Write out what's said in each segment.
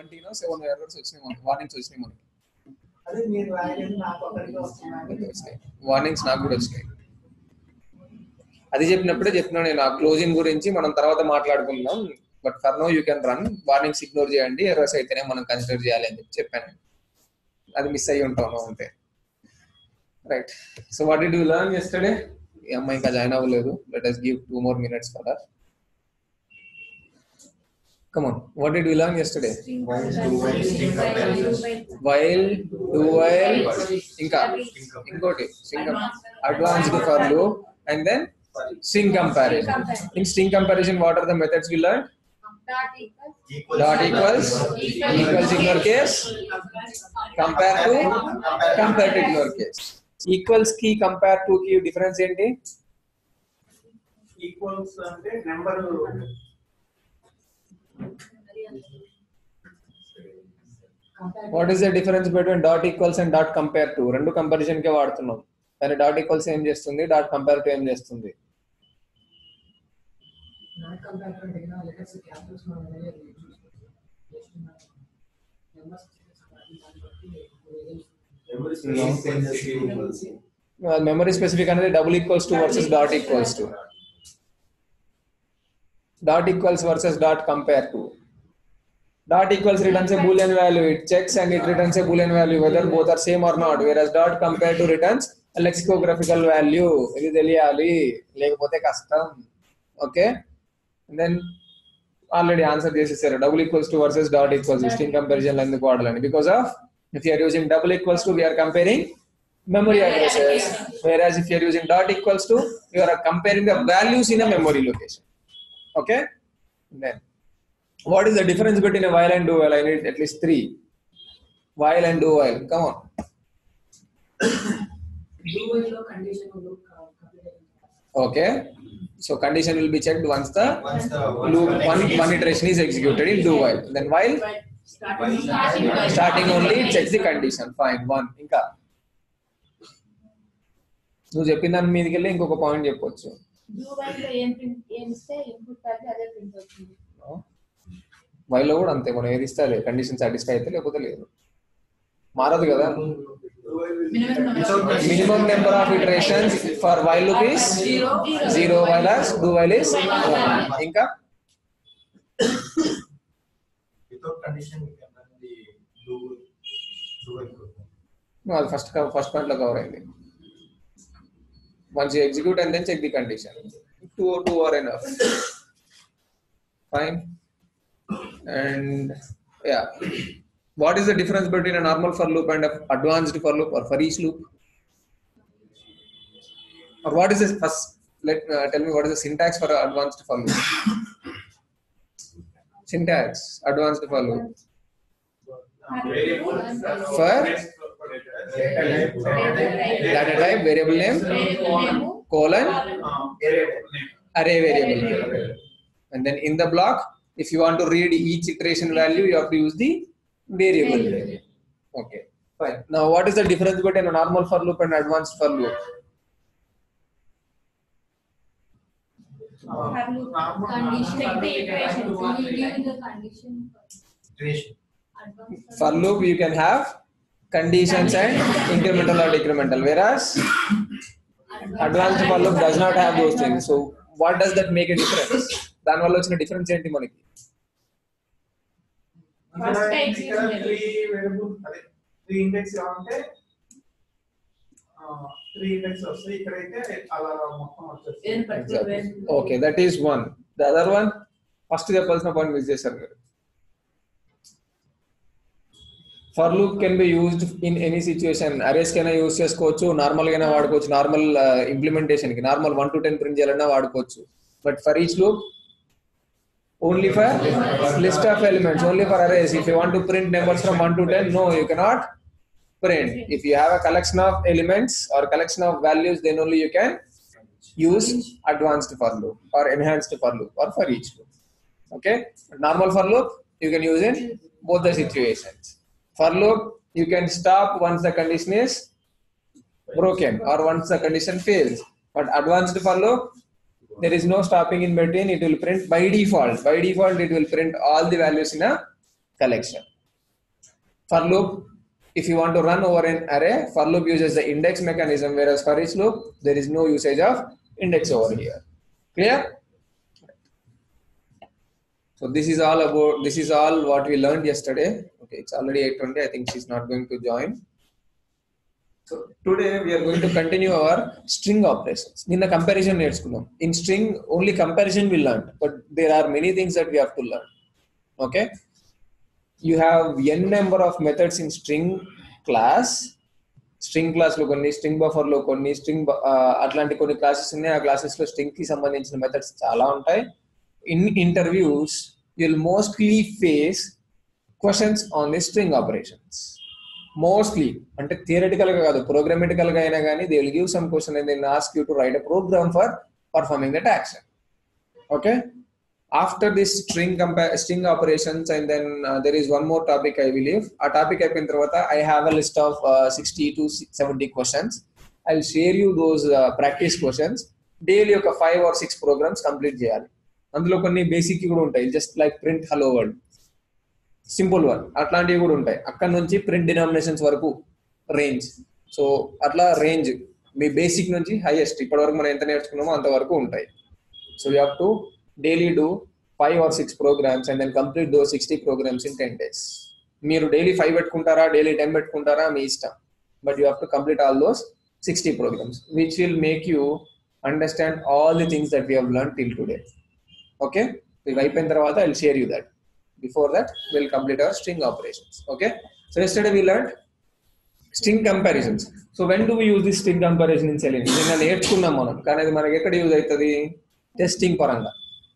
20 no 7 errors వచ్చినాయి మనకి, warnings వచ్చినాయి మనకి. అదే మీరు రాయలేదు, నాకు ఒకరికి వస్తున్నాయి. వార్నింగ్స్ నాకు కూడా వచ్చినాయి. అది చెప్పినప్పుడే చెప్తున్నాను నేను, ఆ క్లోజింగ్ గురించి మనం తర్వాత మాట్లాడుకుందాం. But for now you can run, warnings ignore చేయండి, ఎర్రర్స్ అయితేనే మనం కన్సిడర్ చేయాలి అని చెప్పాను. అది మిస్ అయ్యి ఉంటాను అంతే. Right, so what did you learn yesterday? ఈ అమ్మాయి ఇంకా జాయిన్ అవ్వలేదు. Let us give 2 more minutes for her. Come on, what did we learn yesterday? While, do while, ఇంకా ఇంకోటి advanced for loop, and then string comparison. In string comparison, what are the methods we learned? Dot equals in your case, compare to ignore case. Equals కి compare to కి difference ఏంటి? Equals అంటే number. What is the difference between dot equals and dot compare to? రెండు comparison కే వాడుతున్నాం, కానీ dot equals ఏం చేస్తుంది, డాట్ కంపేర్ టు ఏం చేస్తుంది? మెమరీ స్పెసిఫిక్ అనేది double equals to versus dot equals to. Dot equals versus dot compare to. Dot equals returns a boolean value, it checks and it returns a boolean value whether both are same or not, whereas dot compare to returns a lexicographical value. ఇది తెలియాలి, లేకపోతే కష్టం. Okay, then already answer చేసేసారు. Double equals to versus dot equals to, string comparison ఎందుకు వాడాలని? Because of if you are using double equals to, we are comparing memory addresses, whereas if you are using dot equals to, you are comparing the values in a memory location. Okay, then what is the difference between a while and do while? I need at least 3. While and do while, come on. Do while lo condition loop complete. Okay, so condition will be checked once the loop one iteration is executed in do while. Then while starting only checks the condition. Fine, 1. ఇంకా నువ్వు చెప్పిన దాని మీదకి వెళ్ళి ఇంకొక point చెప్పొచ్చు. వైలో కూడా అంతే, మనం ఏది ఇస్తే కండిషన్ సాటిస్ఫై అయితే, లేకపోతే లేదు. మారదు కదా. Minimum number of iterations for while loop is 0, while as do while is 1. ఇంకా అది ఫస్ట్ పాయింట్ లో కవర్ అయింది. Once you execute and then check the condition, 2 are enough. Fine. And yeah, what is the difference between a normal for loop and a advanced for loop or for each loop? Or what is this first? Tell me what is the syntax for advanced for loop? Syntax advanced for loop. For data type, variable name, colon, array variable name. And then in the block, if you want to read each iteration value, you have to use the variable name. Okay, fine. Now what is the difference between a normal for loop and advanced for loop? For loop you can have conditions and incremental or decremental, whereas advanced for loop does not have those things. So what does that make a difference? దాని వల్ల వచ్చిన difference ఏంటి మనకి? Okay, that is one. The other one, first చెప్పాల్సిన point miss చేశారు మీరు. For loop can be used in any situation. Arrays కైనా use చేసుకోవచ్చు, నార్మల్ గానే వాడుకోవచ్చు. నార్మల్ ఇంప్లిమెంటేషన్ కి నార్మల్ 1 to 10 ప్రింట్ చేయాలన్నా వాడుకోవచ్చు. But for each loop, only for list of elements, only for arrays. If you want to print numbers from 1 to 10, no, you cannot print. If you have a collection of elements or collection of values, then only you can use advanced for loop or enhanced for loop or for each loop. Okay, normal for loop you can use in both the situations. For loop you can stop once the condition is broken or once the condition fails, but advanced for loop there is no stopping in between. It will print by default. By default it will print all the values in a collection. For loop, if you want to run over an array, for loop uses the index mechanism, whereas for each loop, there is no usage of index over here. Clear? So this is all what we learned yesterday. Okay, it's already 8:20. I think she's not going to join. So today we are going to continue our string operations. In the comparison నేర్చుకున్నాం. In string, only comparison we learned, but there are many things that we have to learn. Okay? You have n number of methods in string class. String class లో కొన్ని, string buffer లో కొన్ని, string అట్లాంటి కొన్ని classes ఉన్నాయి. ఆ classes లో string కి సంబంధించిన మెథడ్స్ చాలా ఉంటాయి. In interviews you will mostly face questions on the string operations. Mostly అంటే థియరిటికల్ గా కాదు, ప్రోగ్రామటికల్ గా అయినా కానీ they will give some question and they will ask you to write a program for performing that action. Okay, after this string operations, and then there is one more topic I believe. A topic అయిపోయిన తర్వాత I have a list of 60 to 70 questions. I will share you those practice questions. Daily ఒక 5 or 6 programs complete చేయాలి. అందులో కొన్ని basic కూడా ఉంటాయి, just like print hello world, simple world, అట్లాంటివి కూడా ఉంటాయి. అక్కడ నుంచి ప్రింట్ డినామినేషన్స్ వరకు రేంజ్. సో అట్లా రేంజ్ మీ బేసిక్ నుంచి హైయెస్ట్ ఇప్పటి వరకు మనం ఎంత నేర్చుకున్నామో అంతవరకు ఉంటాయి. So you have to daily do 5 or 6 programs and then complete those 60 programs in 10 days. మీరు డైలీ 5 పెట్టుకుంటారా, డైలీ 10 పెట్టుకుంటారా, మీ ఇష్టం. But you have to complete all those 60 programs, which will make you understand all the things that we have learned till today. Okay, ఇవి అయిపోయిన తర్వాత I will share you that. Before that, we will complete our string operations. Okay, so yesterday we learned string comparisons. So when do we use this string comparison in Selenium? నిన్న నేర్చుకున్నాం మనం, కానీ అది మనకి ఎక్కడ యూజ్ అవుతుంది? Testing పరంగా,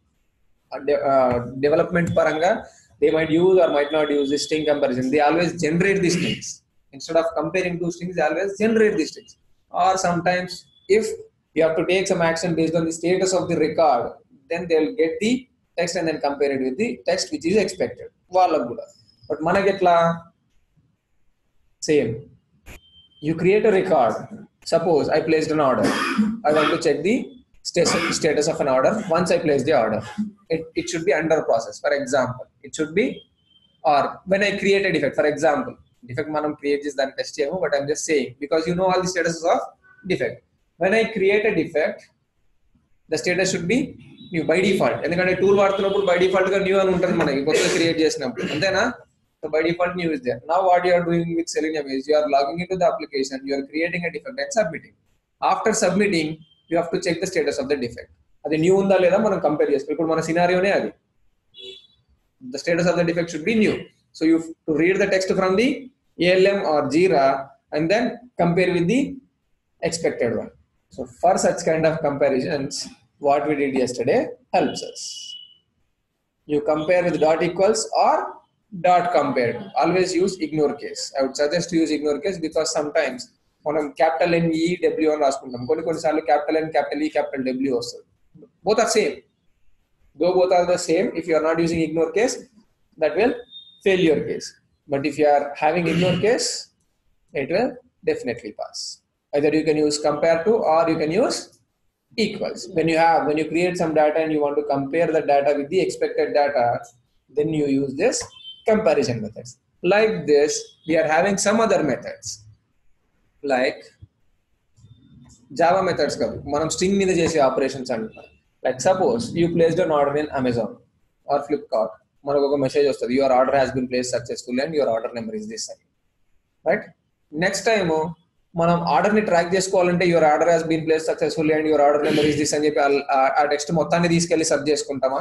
development paranga, they might use or might not use this string comparison. They always generate these strings. Instead of comparing two strings, they always generate these strings. Or sometimes if you have to take some action based on the status of the record, then they'll get the text and then compare it with the text which is expected. But manaketla same. You create a record. Suppose I placed an order. I want to check the status of an order. Once I place the order, it should be under process. For example, it should be, or when I create a defect, for example, defect manam create this than test cheyamo, but I'm just saying because you know all the statuses of defect. When I create a defect, the status should be new by default. Endukante tool vaడుతున్నప్పుడు by default గా new అని ఉంటుంది మనకి కొత్తగా create చేసినప్పుడు, అంతేనా? So by default new is there. Now what you are doing with Selenium is you are logging into the application, you are creating a defect and submitting. After submitting, you have to check the status of the defect. అది new ఉందా లేదా మనం compare చేసుకోవాలి. ఇప్పుడు మన సినారియోనే అది. The status of the defect should be new. So you have to read the text from the ALM or Jira and then compare with the expected one. So for such kind of comparisons, what we did yesterday helps us. You compare with dot equals or dot compared. Always use ignore case. I would suggest to use ignore case because sometimes మనం capital N E W అని రాసుకుంటాం, కొన్నిసార్లు capital N, capital E, capital W వస్తుంది. Both are same. Though both are the same, if you are not using ignore case, that will fail your case. But if you are having ignore case, it will definitely pass. Either you can use compare to or you can use equals. When you create some data and you want to compare the data with the expected data, then you use this comparison methods. Like this, we are having some other methods. Like Java methods kaadu, manam string మీద చేసే operations అంటున్నాం. Like suppose you placed an order in Amazon or Flipkart, మనకు ఒక message వస్తుంది, your order has been placed successfully and your order number is this, right? Next time మనం order ని track చేసుకోవాలంటే your order has been placed successfully and your order number is this అని చెప్పి ఆ text మొత్తాన్ని తీసుకెళ్లి సబ్ చేసుకుంటామా?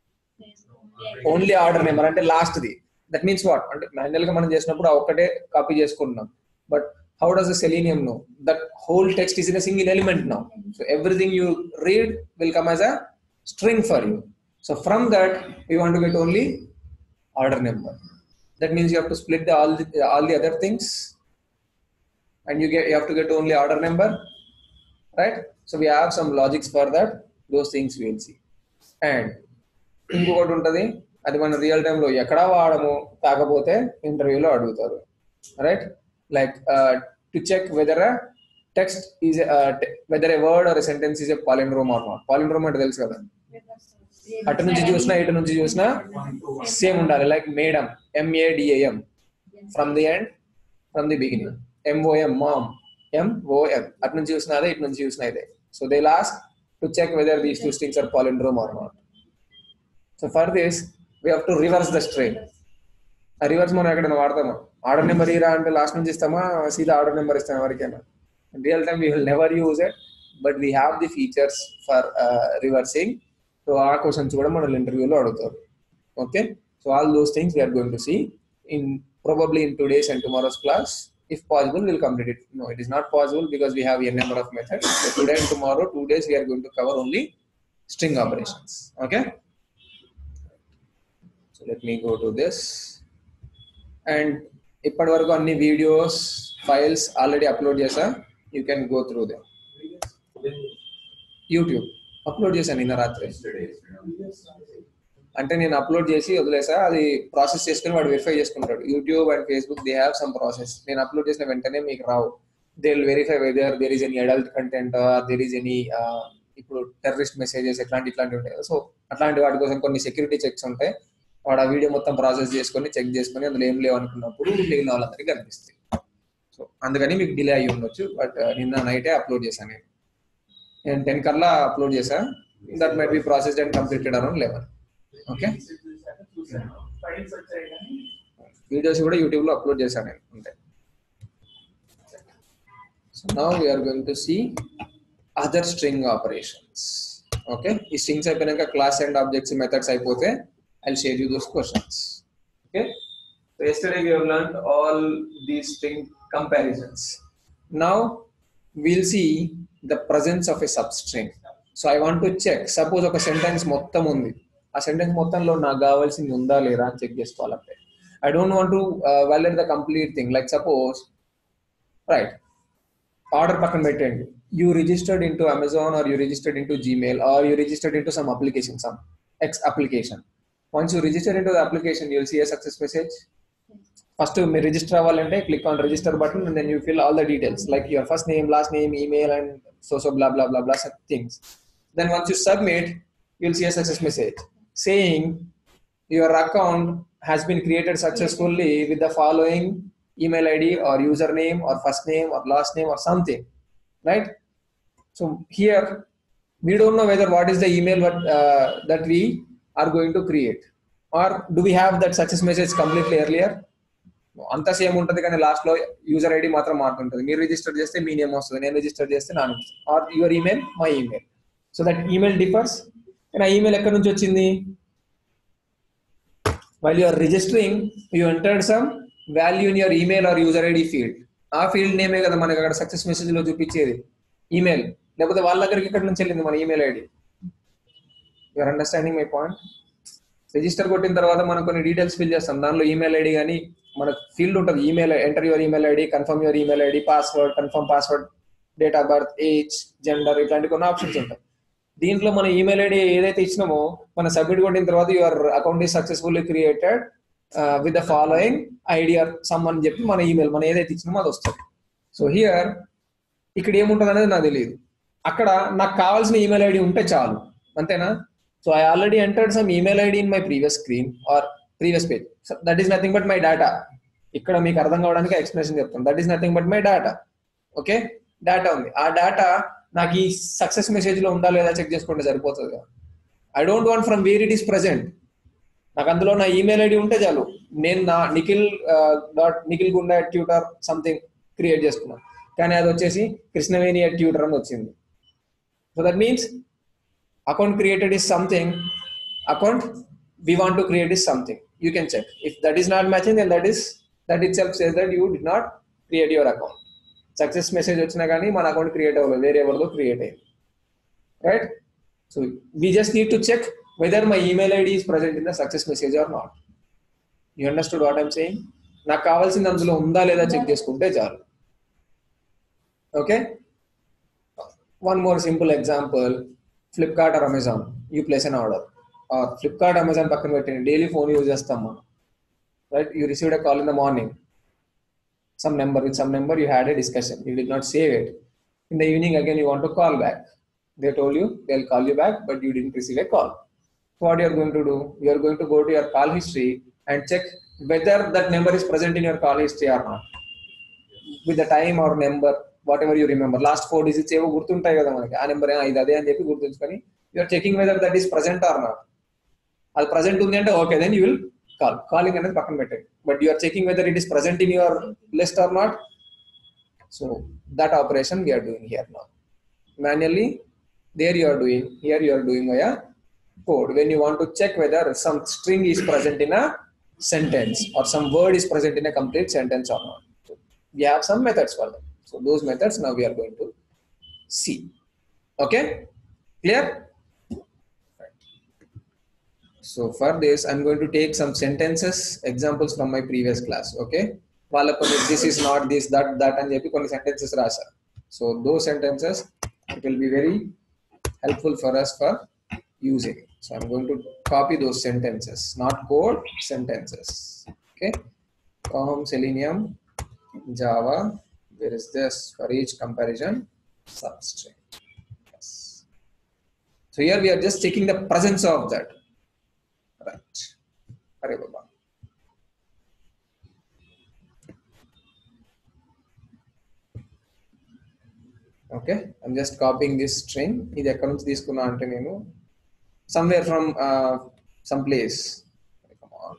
ఓన్లీ ఆర్డర్ నెంబర్ అంటే లాస్ట్ ది. దట్ మీన్స్ వాట్ అంటే మాన్యువల్ గా మనం చేసినప్పుడు ఒక్కటే కాపీ చేసుకుంటున్నాం. బట్ how does the Selenium know? That whole text is in a single element now. So everything you read will come as a string for you. So from that, we want to get only order number. That means you have to split all the other things, and you have to get only order number, right? So we have some logics for that. Those things we will see. And ఇంకొకటి ఉంటుంది, అది మన real time లో ఎక్కడా వాడము, కాకపోతే ఇంటర్వ్యూలో అడుగుతారు, right? Like to check whether a text is whether a word or a sentence is a palindrome or not. Palindrome అంటే తెలుసు కదా, అటు నుంచి చూసినా ఇటు నుంచి చూసినా సేమ్ ఉండాలి. Like madam, MADAM from the end, from the beginning. MOM mom, MOM అటు నుంచి చూసినా అదే, ఇటు నుంచి చూసినా ఇదే. సో దే లాస్ట్ to check whether these two strings are palindrome or not. So for this we have to reverse the string. ఆ రివర్స్ మనం ఎక్కడైనా వాడతామా? ఆర్డర్ నెంబర్ ఇరా అంటే లాస్ట్ నుంచి ఇస్తామా, సీదా ఆర్డర్ నెంబర్ ఇస్తాం ఎవరికైనా? In real time we will never use it, but we have the features for reversing. So ఆ క్వశ్చన్స్ కూడా మన ఇంటర్వ్యూలో అడుగుతారు. Okay, so all those things we are going to see in probably in today's and tomorrow's class. If possible we'll complete it. No, it is not possible because we have a number of methods. So today and tomorrow 2 days we are going to cover only string operations. Okay, so let me go to this. And ఇప్పటి వరకు అన్ని videos files already upload చేసా. You can go through them. YouTube అప్లోడ్ చేశాను నిన్న రాత్రి. అంటే నేను అప్లోడ్ చేసి వదిలేసా, అది ప్రాసెస్ చేసుకుని వాడు వెరిఫై చేసుకుంటాడు. YouTube and Facebook they have some process. నేను అప్లోడ్ చేసిన వెంటనే మీకు రావు. They will verify whether there is any adult content or there is any ఇప్పుడు టెర్రరిస్ట్ మెసేజెస్ ఇట్లాంటివి ఉంటాయి. సో అట్లాంటి వాటి కోసం కొన్ని సెక్యూరిటీ చెక్స్ ఉంటాయి. వాడు ఆ వీడియో మొత్తం ప్రాసెస్ చేసుకొని చెక్ చేసుకొని అందులో ఏం లేవు అనుకున్నప్పుడు మిగిలిన వాళ్ళందరికీ కనిపిస్తాయి. సో అందుకని మీకు డిలే అయ్యి ఉండొచ్చు. బట్ నిన్న నైటే అప్లోడ్ చేశాను. నేను 10 కల్లా అప్లోడ్ చేశా. That might be processed and completed around 11. Okay, videos కూడా యూట్యూబ్లో అప్లోడ్ చేశాను నేను అంతే. So now we're going to see other string operations. Okay, ఈ స్ట్రింగ్స్ అయిపోయినాక క్లాస్ అండ్ ఆబ్జెక్ట్స్ మెథడ్స్ అయిపోతే I'll share you those questions. Okay, so yesterday we have learned all these string comparisons. Now we'll see the presence of a substring. So I want to check, suppose ఒక sentence మొత్తం ఉంది, ఆ sentence మొత్తంలో నాకు కావాల్సింది ఉందా లేదా అని చెక్ చేసుకోవాలంటే I don't want to validate the complete thing. Like suppose, right, order పక్కన పెట్టండి, you registered into Amazon or you registered into Gmail or you registered into some application, some X application. Once you register into the application, you will see a success message. First, you register avalante, click on register button and then you fill all the details like your first name, last name, email and so blah blah blah blah things. Then once you submit, you will see a success message saying your account has been created successfully with the following email ID or username or first name or last name or something, right? So here we don't know whether what is the email that we are going to create, or do we have that success message completely earlier? అంతా same ఉంటుంది కానీ last లో user ID మాత్రం మారుతుంటుంది. మీరు register చేస్తే మీ name వస్తుంది, నేను రిజిస్టర్ చేస్తే నా name, or your email my email. So that email differs. And ఆ ఈమెయిల్ ఎక్కడి నుంచి వచ్చింది? While you are registering you entered some value in your email or user ID field. ఆ ఫీల్డ్ నేమే కదా మనకి అక్కడ సక్సెస్ మెసేజ్ లో చూపించేది ఈమెయిల్, లేకపోతే వాళ్ళ దగ్గరికి ఎక్కడి నుంచి వెళ్ళింది మన email ID. You are understanding my point? Register కొట్టిన తర్వాత మనం కొన్ని డీటెయిల్స్ ఫిల్ చేస్తాం, దానిలో ఈమెయిల్ ఐడి కానీ మనకు ఫీల్డ్ ఉంటుంది. Email, enter your email ID, confirm your email ID, password, confirm password, date of birth, age, gender, ఇట్లాంటి కొన్ని ఆప్షన్స్ ఉంటాయి. దీంట్లో మన ఈమెయిల్ ఐడి ఏదైతే ఇచ్చినామో మనం సబ్మిట్ కొట్టిన తర్వాత your account is successfully created with the following ID or some అని చెప్పి మన ఈమెయిల్ మనం ఏదైతే ఇచ్చినామో అది వస్తుంది. సో హియర్ ఇక్కడ ఏముంటుంది అనేది నాకు తెలియదు. అక్కడ నాకు కావాల్సిన ఈమెయిల్ ఐడి ఉంటే చాలు, అంతేనా? So I already entered some email ID in my previous screen or previous page. That is nothing but my data. ఇక్కడ మీకు అర్థం కావడానికి ఎక్స్ప్లెనేషన్ చెప్తాను. That is nothing but my data. Okay, data ఉంది. ఆ డేటా నాకు ఈ సక్సెస్ మెసేజ్ లో ఉందా లేదా చెక్ చేసుకుంటే సరిపోతుంది కదా. I don't want from where it is present. నాకు అందులో నా ఈమెయిల్ ఐడి ఉంటే చాలు. నేను నా నిఖిల్ గుండా ట్యూటర్ సంథింగ్ క్రియేట్ చేసుకున్నాను, కానీ అది వచ్చేసి కృష్ణవేణి ట్యూటర్ అని వచ్చింది. So that means account created is something, account we want to create is something. You can check. If that is not matching, then that itself says that you did not create your account. Success message వచ్చినా కానీ మన account create అవ్వలేదు, వేరే ఎవరిదో create అయ్యింది, right? So we just need to check whether my email ID is present in the success message or not. You understood what I'm saying? నాకు కావాల్సింది అందులో ఉందా లేదా చెక్ చేసుకుంటే చాలు. Okay, one more simple example. Flipkart or Amazon, you place an order, or Flipkart, Amazon పక్కన పెట్టండి, daily phone use చేస్తాం మనం, right? You received a call in the morning, with some number you had a discussion, you did not save it. In the evening again you want to call back, they told you they'll call you back but you didn't receive a call. what you are going to do? You are going to go to your call history and check whether that number is present in your call history or not. With the time or number, whatever you remember, last 4 digits ఏవో గుర్తుంటాయి కదా మనకి, ఆ number ఇది అదే అని చెప్పి గుర్తుంచుకొని you are checking whether that is present or not. అది ప్రజెంట్ ఉంది అంటే okay, then you will calling అనేది పక్కన పెట్టండి. But you are checking whether it is present in your list or not. So that operation we are doing here now. Manually there you are doing, here you are doing via code. When you want to check whether some string is present in a sentence or some word is present in a complete sentence or not, so we have some methods for that. So those methods now we are going to see. Okay, clear? Right. So for this I'm going to take some sentences examples from my previous class. Okay, వాళ్ళకు కొన్ని this is not this, that అని చెప్పి కొన్ని sentences రాశారు. So those sentences it will be very helpful for us for using. So I'm going to copy those sentences, not code, sentences. Okay, Selenium, Java, where is this for each comparison substring. Yes. So here we are just checking the presence of that. Right. Hare Baba. Okay, I'm just copying this string. ఇది ఎక్కడ నుంచి తీసుకున్నా అంటే నేను somewhere from some place. Come on.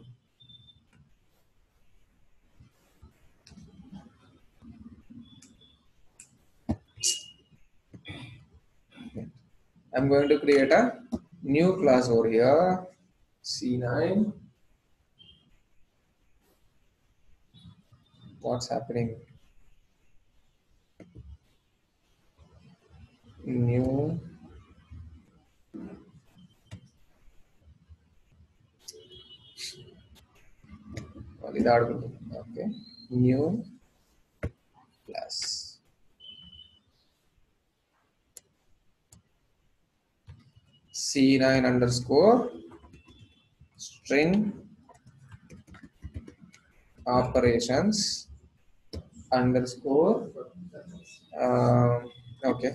I'm going to create a new class over here, C9. What's happening? New okay, new class. C9 underscore string operations underscore okay,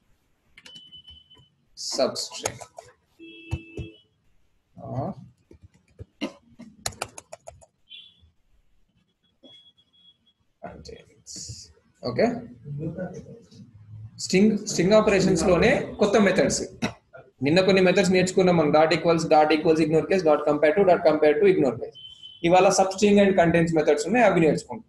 substring contains. Okay, string operations లోనే కొత్త methods. నిన్న కొన్ని methods నేర్చుకున్నాం మనం, dot equals ignore case, dot compare to ignore case. ఇవాళ substring and contents methods ఉన్నాయి, అవి నేర్చుకుంటున్నాం.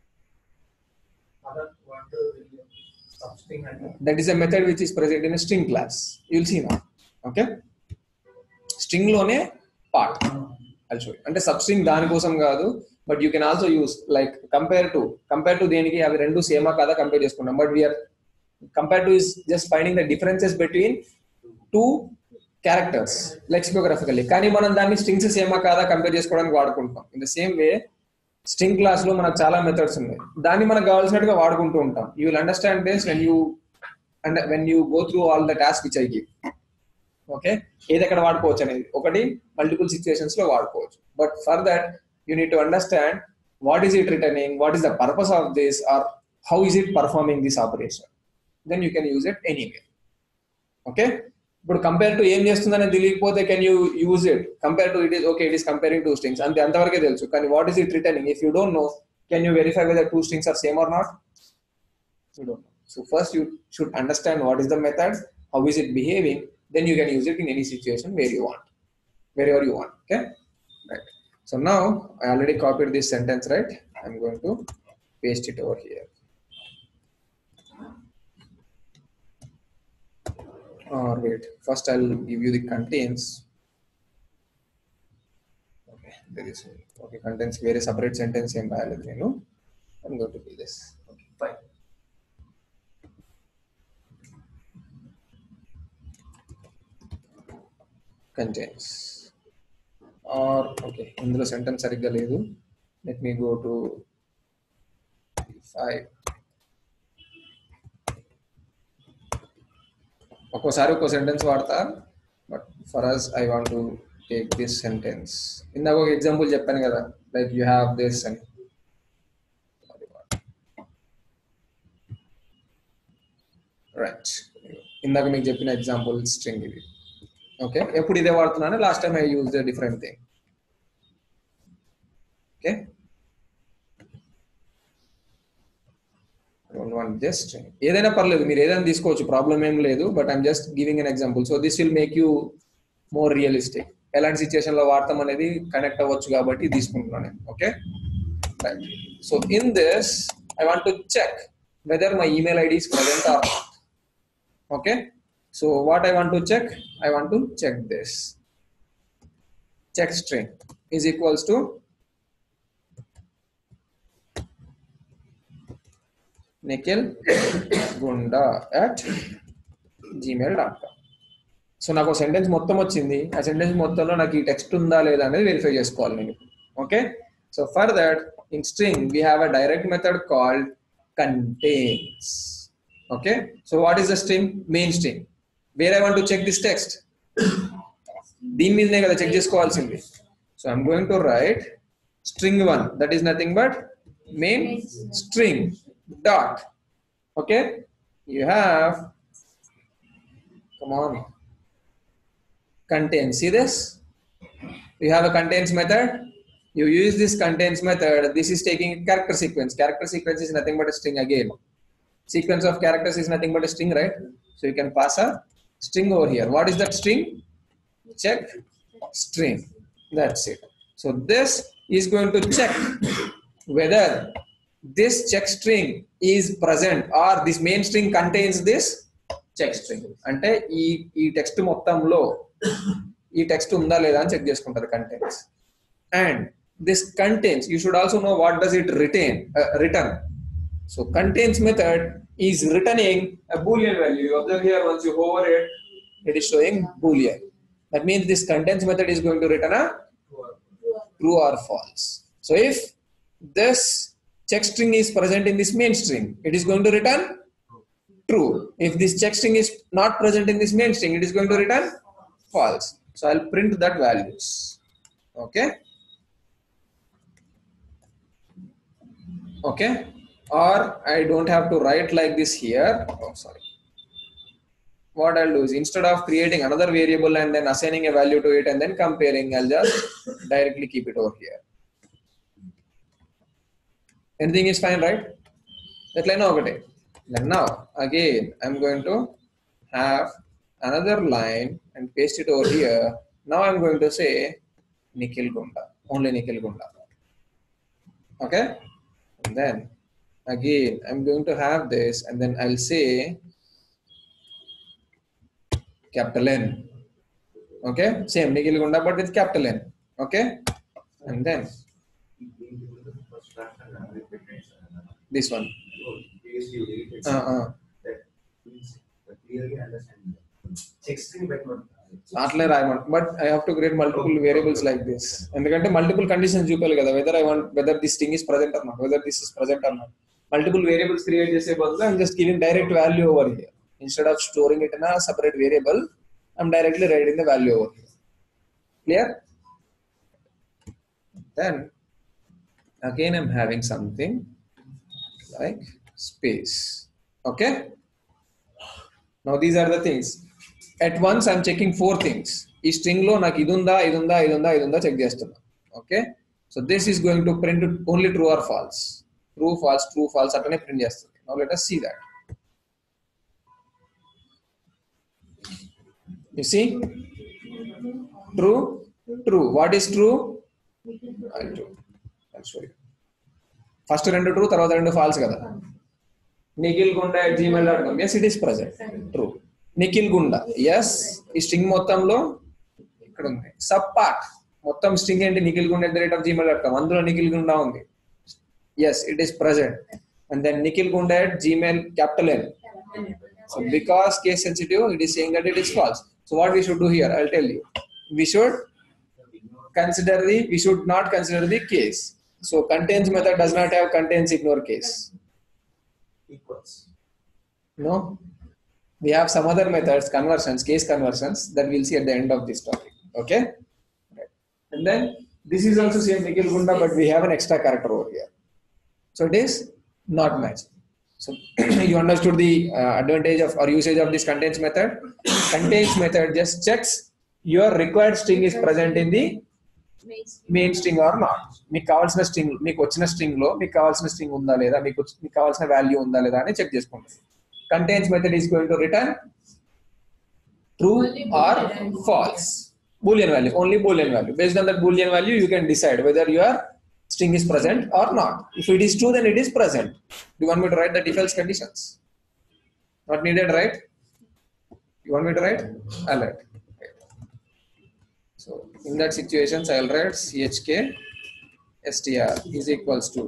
That is a method which is present in a string class. You will see now. Okay, string లోనే part I'll show you. అంటే substring దానికోసం కాదు, but you can also use like compare to దేనికి, అవి రెండు సేమా కాదా compare చేసుకున్నాం. But we are compare to is just finding the differences between two characters lexicographically. కానీ మనం దాన్ని స్ట్రింగ్స్ సేమా కాదా కంపేర్ చేసుకోవడానికి వాడుకుంటాం. In the same way string class లో మనకు చాలా మెథడ్స్ ఉన్నాయి, దాన్ని మనకు కావాల్సినట్టుగా వాడుకుంటూ ఉంటాం. You will understand this when you go through all the task which I give. Okay, ఏది ఎక్కడ వాడుకోవచ్చు అనేది ఒకటి, మల్టిపుల్ సిచ్యువేషన్స్ లో వాడుకోవచ్చు. But for that you need to understand what is it returning, what is the purpose of this, or how is it performing this operation. Then you can use it anyway. Okay, ఇప్పుడు compare to ఏం చేస్తుందని తెలియకపోతే can you use it. Compare to it is okay, it is comparing two strings అంతే, అంతవరకే తెలుసు. కానీ what is it returning, if you don't know, can you verify whether two strings are same or not? You don't know. So first you should understand what is the method, how is it behaving, then you can use it in any situation wherever you want. Okay, right. So now I already copied this sentence, right? I'm going to paste it over here. Or wait, first I'll give you the contains. Okay, there is okay, contains very separate sentence em rayaladu nenu. I'm going to do this. Okay, fine. Contains or okay, ఇందులో sentence సరిగ్గా లేదు. Let me go to 5. ఒక్కోసారి ఒక్కో sentence వాడతా, but for us I want to take this sentence. ఇందాక ఒక example చెప్పాను కదా, లైక్ యూ హ్యావ్ దిస్ అని. రైట్, ఇందాక మీకు చెప్పిన ఎగ్జాంపుల్ స్ట్రింగ్ ఇది. Okay, ఎప్పుడు ఇదే వాడుతున్నాను, last time I used a different thing. Okay, don't want this string. ఏదైనా పర్లేదు, మీరు ఏదైనా తీసుకోవచ్చు, ప్రాబ్లం ఏం లేదు, but I'm just giving an example. So this will make you more realistic. ఎలాంటి సిచ్యుయేషన్ లో వాడతాం అనేది కనెక్ట్ అవ్వచ్చు కాబట్టి తీసుకుంటున్నాను. Okay, so in this I want to check whether my email ID is present or not. Okay, so what I want to check, I want to check this. Check string is equals to Nikhil Gunda at gmail.com. So నాకు sentence మొత్తం వచ్చింది, ఆ sentence మొత్తంలో నాకు ఈ text ఉందా లేదా అనేది వెరిఫై చేసుకోవాలి నేను. Okay, so for that in string we have a direct method called contains. Okay, so what is the string? Main string. Where I want to check this text? దీని మీదనే కదా చెక్ చేసుకోవాల్సింది. So I'm going to write string 1, that is nothing but main string dot. Okay, you have, come on, contains. See this? You have a contains method. You use this contains method. This is taking character sequence. Character sequence is nothing but a string again. Sequence of characters is nothing but a string, right? So you can pass a string over here. What is that string? Check string. That's it. So this is going to check whether this check string is present or this main string contains this check string. అంటే ఈ text మొత్తంలో ఈ text ఉందా లేదా అని check చేసుకుంటారు contains. And this contains, you should also know what does it return. So contains method is returning a boolean value. You observe here, once you hover it, it is showing boolean. That means this contains method is going to return a true or false. So if this check string is present in this main string, it is going to return true. If this check string is not present in this main string, it is going to return false. So I'll print that values. Okay, okay, or I don't have to write like this here. Oh, sorry. What I'll do is, instead of creating another variable and then assigning a value to it and then comparing, I'll just directly keep it over here. Anything is fine, right? That line over there. Then now again I'm going to have another line and paste it over here. Now I'm going to say Nikhil Gunda, only Nikhil Gunda. Okay, and then again I'm going to have this and then I'll say capital N. Okay, same Nikhil Gunda but with capital N. Okay, and then this one. అట్లే రాయమంట, but I have to create multiple variables like this. ఎందుకంటే multiple conditions చూపాలి కదా, whether this thing is present or not, whether this is present or not. Multiple variables create చేసే బదులు I'm just giving direct value over here. Instead of storing it in a separate variable, I'm directly writing the value over here. Clear? Then again I'm having something like space. Okay, now these are the things. At once I'm checking 4 things. ఈ string లో నాకు idunda check చేస్తున్నా. Okay, so this is going to print only true or false. True false అట్లనే print చేస్తుంది. Now let us see that. You see, true. What is true? I'll show you. First 2 true, తర్వాత 2 false కదా. Nikhil Gunda at gmail.com. Yes, it is present. True. Nikhil Gunda. Yes, ఈ string మొత్తంలో ఇక్కడ ఉంది. Subpart మొత్తం string ఏంటి? Nikhil Gunda @gmail.com. అందులో Nikhil Gunda ఉంది. Yes, it is present. And then Nikhil Gunda at gmail capital N. So because case sensitive, it is saying that it is false. So what we should do here, I'll tell you. We should not consider the case. So contains method does not have contains ignore case. Equals. No, we have some other methods, conversions, case conversions, that we'll see at the end of this topic. Okay, right. And then this is also same Nikhil Gunda, but we have an extra character over here, so it is not matching. So you understood the advantage of or usage of this contains method. Contains method just checks your required string is present in the main string or not. మీకు కావాల్సిన string, మీకు వచ్చిన string లో మీకు కావాల్సిన string ఉందా లేదా, మీకు కావాల్సిన వాల్యూ ఉందా లేదా అని చెక్ చేసుకుంటుంది. Contents method is going to return true or false, boolean value, only boolean value. Based on that boolean value you can decide whether your string is present or not. If it is true, then it is present. Do you want me to write the if else conditions? Not needed, right? You want me to write? I'll write. So in that situations I'll write chk str is equals to,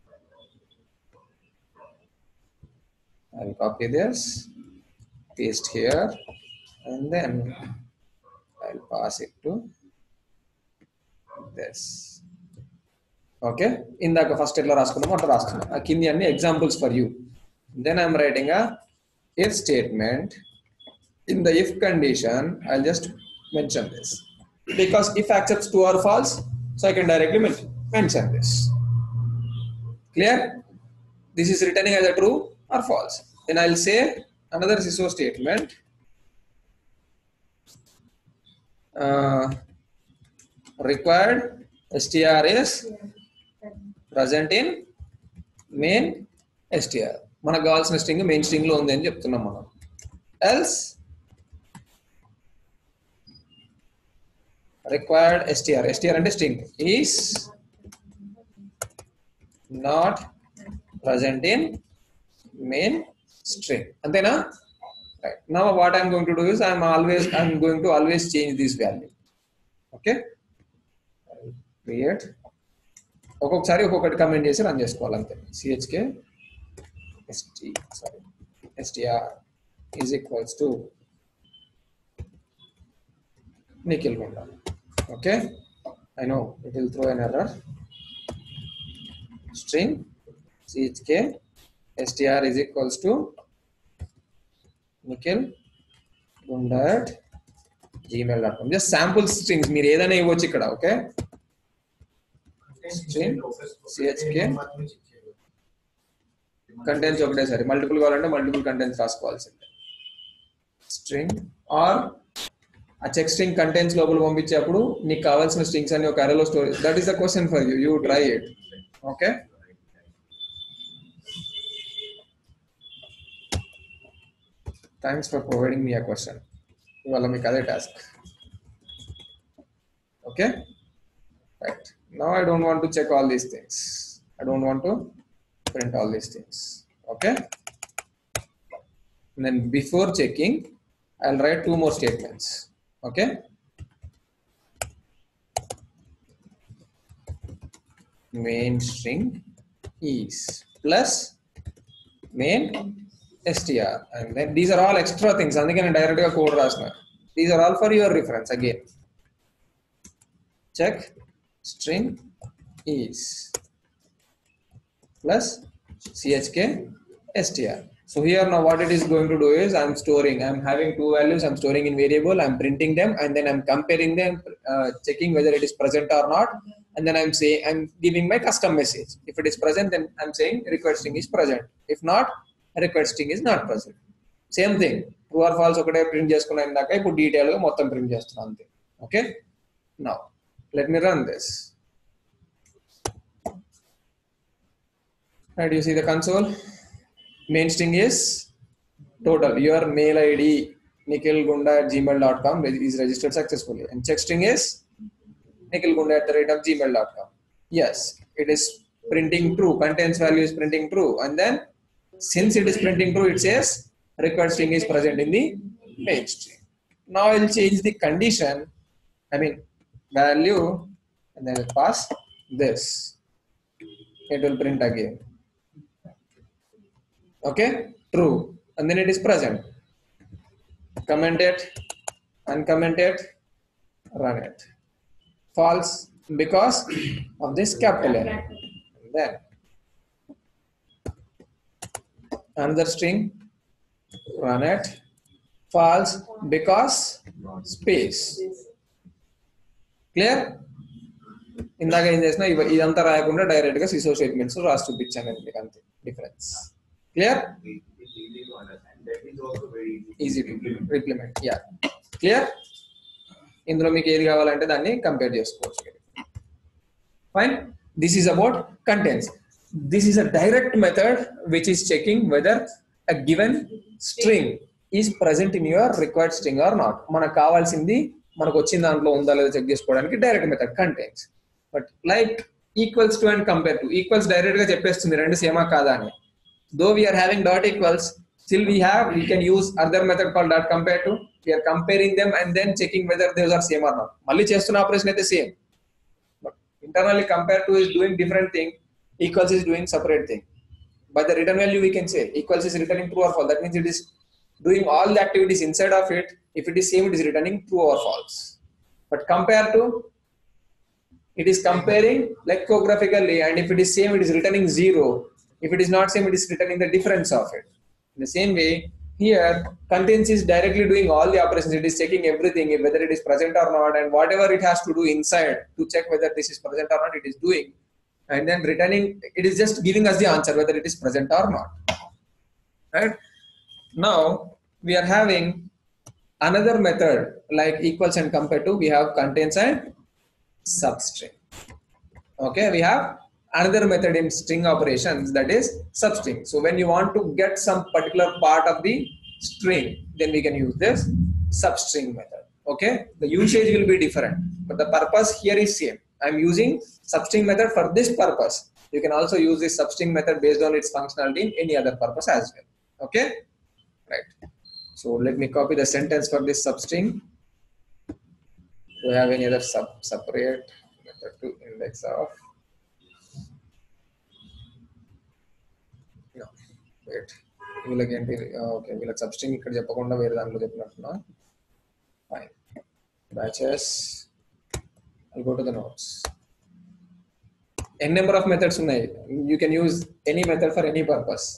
I'll copy this, paste here, and then I'll pass it to this. Okay, ఇందాక first ఎట్లా రాసుకున్నామో అట్లా రాసుకున్నాం. ఆ కింది అన్ని examples for you. Then I'm writing a if statement. In the if condition, I'll just mention this because if accepts true or false, so I can directly mention this. Clear? This is returning as a true or false. Then I'll say another SISO statement. Required str is present in main str. మనకు కావాల్సిన string main string లో ఉంది అని చెప్తున్నాం మనం. Else required str అంటే string is not present in main string. అంతేనా? Right. Now what I'm going to do is I'm going to always change this value. Okay, create ఒక్కొక్కసారి ఒక్కొక్కటి కమెంట్ చేసి రన్ చేసుకోవాలి అంతే. chk str is equals to Nikhil Gonda. Okay, I know it will throw an error. String chk str is equals to Nikhil Gonda at gmail.com. Just sample strings మీరు ఏదైనా ఇవ్వచ్చు ఇక్కడ. Okay, string chk contents ఒకటేసారి, multiple కావాలంటే multiple contents రాసుకోవాల్సిందే. String or ఆ check string contents లోపల పంపించేప్పుడు నీకు కావాల్సిన స్ట్రింగ్స్ అన్ని ఒక అరేలో store. That is the question for you, you try it. Okay, thanks for providing me a question. ఇవాళ మీకు అదే task. Okay, right. Now I don't want to check all these things. I don't want to print all these things. Okay, and then before checking I'll write two more statements. Okay, main string is plus main str, and then these are all extra things. అందుకే నేను direct గా code రాస్తున్నా. These are all for your reference. Again, check string is plus chk str. So here now what it is going to do is I'm having two values, I'm storing in variable, I'm printing them, and then I'm comparing them, checking whether it is present or not, and then I'm giving my custom message. If it is present, then I'm saying required string is present. If not, required string is not present. Same thing, true or false ఒకటే print చేసుకున్నా ఇందాక, ఇప్పుడు detail గా మొత్తం print చేస్తున్నాం అంతే. Okay, now let me run this. Right, you see the console. Main string is total. Your mail ID nikhilgunda@gmail.com is registered successfully, and check string is nikhilgunda@gmail.com. Yes, it is printing true. Contains value is printing true, and then since it is printing true, it says required string is present in the main string. Now I will change the condition. I mean value, and then I'll pass this. It will print again. Okay, true, and then it is present. Comment it, uncomment it, run it. False because of this capital N. And then another string, run it. False because space. Clear? ఇందాక ఏం చేసినా ఇదంతా రాయకుండా direct గా సిసో statements రాసి చూపించాను మీకు, అంతే difference. Clear? That is also very easy to implement. Yeah, clear? ఇందులో మీకు ఏది కావాలంటే దాన్ని కంపేర్ చేసుకోవచ్చు. Fine. This is about contents. This is a direct method which is checking whether a given string is present in your required string or not. మనకు కావాల్సింది మనకు వచ్చిన దాంట్లో ఉందా లేదా చెక్ చేసుకోవడానికి direct method contents. But like equals to and compare to, equals direct గా చెప్పేస్తుంది రెండు సేమా కాదా అని. Though we are having dot equals, still we can use other method called dot compare to. We are comparing them and then checking whether those are same or not. మళ్ళీ చేస్తున్న operation అయితే same, but internally compare to is doing different thing, equals is doing separate thing. By the return value we can say equals is returning true or false. That means it is doing all the activities inside of it. If it is same, it is returning true or false. But compare to, it is comparing lexicographically, and if it is same, it is returning 0. If it is not same, it is returning the difference of it. In the same way, here contains is directly doing all the operations. It is checking everything, whether it is present or not, and whatever it has to do inside to check whether this is present or not, it is doing, and then returning. It is just giving us the answer whether it is present or not. Right? Now we are having another method like equals and compare to. We have contains and substring. Okay, we have another method in string operations, that is substring. So when you want to get some particular part of the string, then we can use this substring method. Okay, the usage will be different, but the purpose here is same. I am using substring method for this purpose. You can also use this substring method based on its functionality in any other purpose as well. Okay, right. So let me copy the sentence for this substring. Do you have any other separate method to index of? Wait, వీళ్ళకి ఏంటి? Okay, వీళ్ళకి substring ఇక్కడ చెప్పకుండా వేరే దాంట్లో చెప్పినట్టున్నా. Fine. Batches, I go to the notes. N number of methods ఉన్నాయి. You can use any method for any purpose.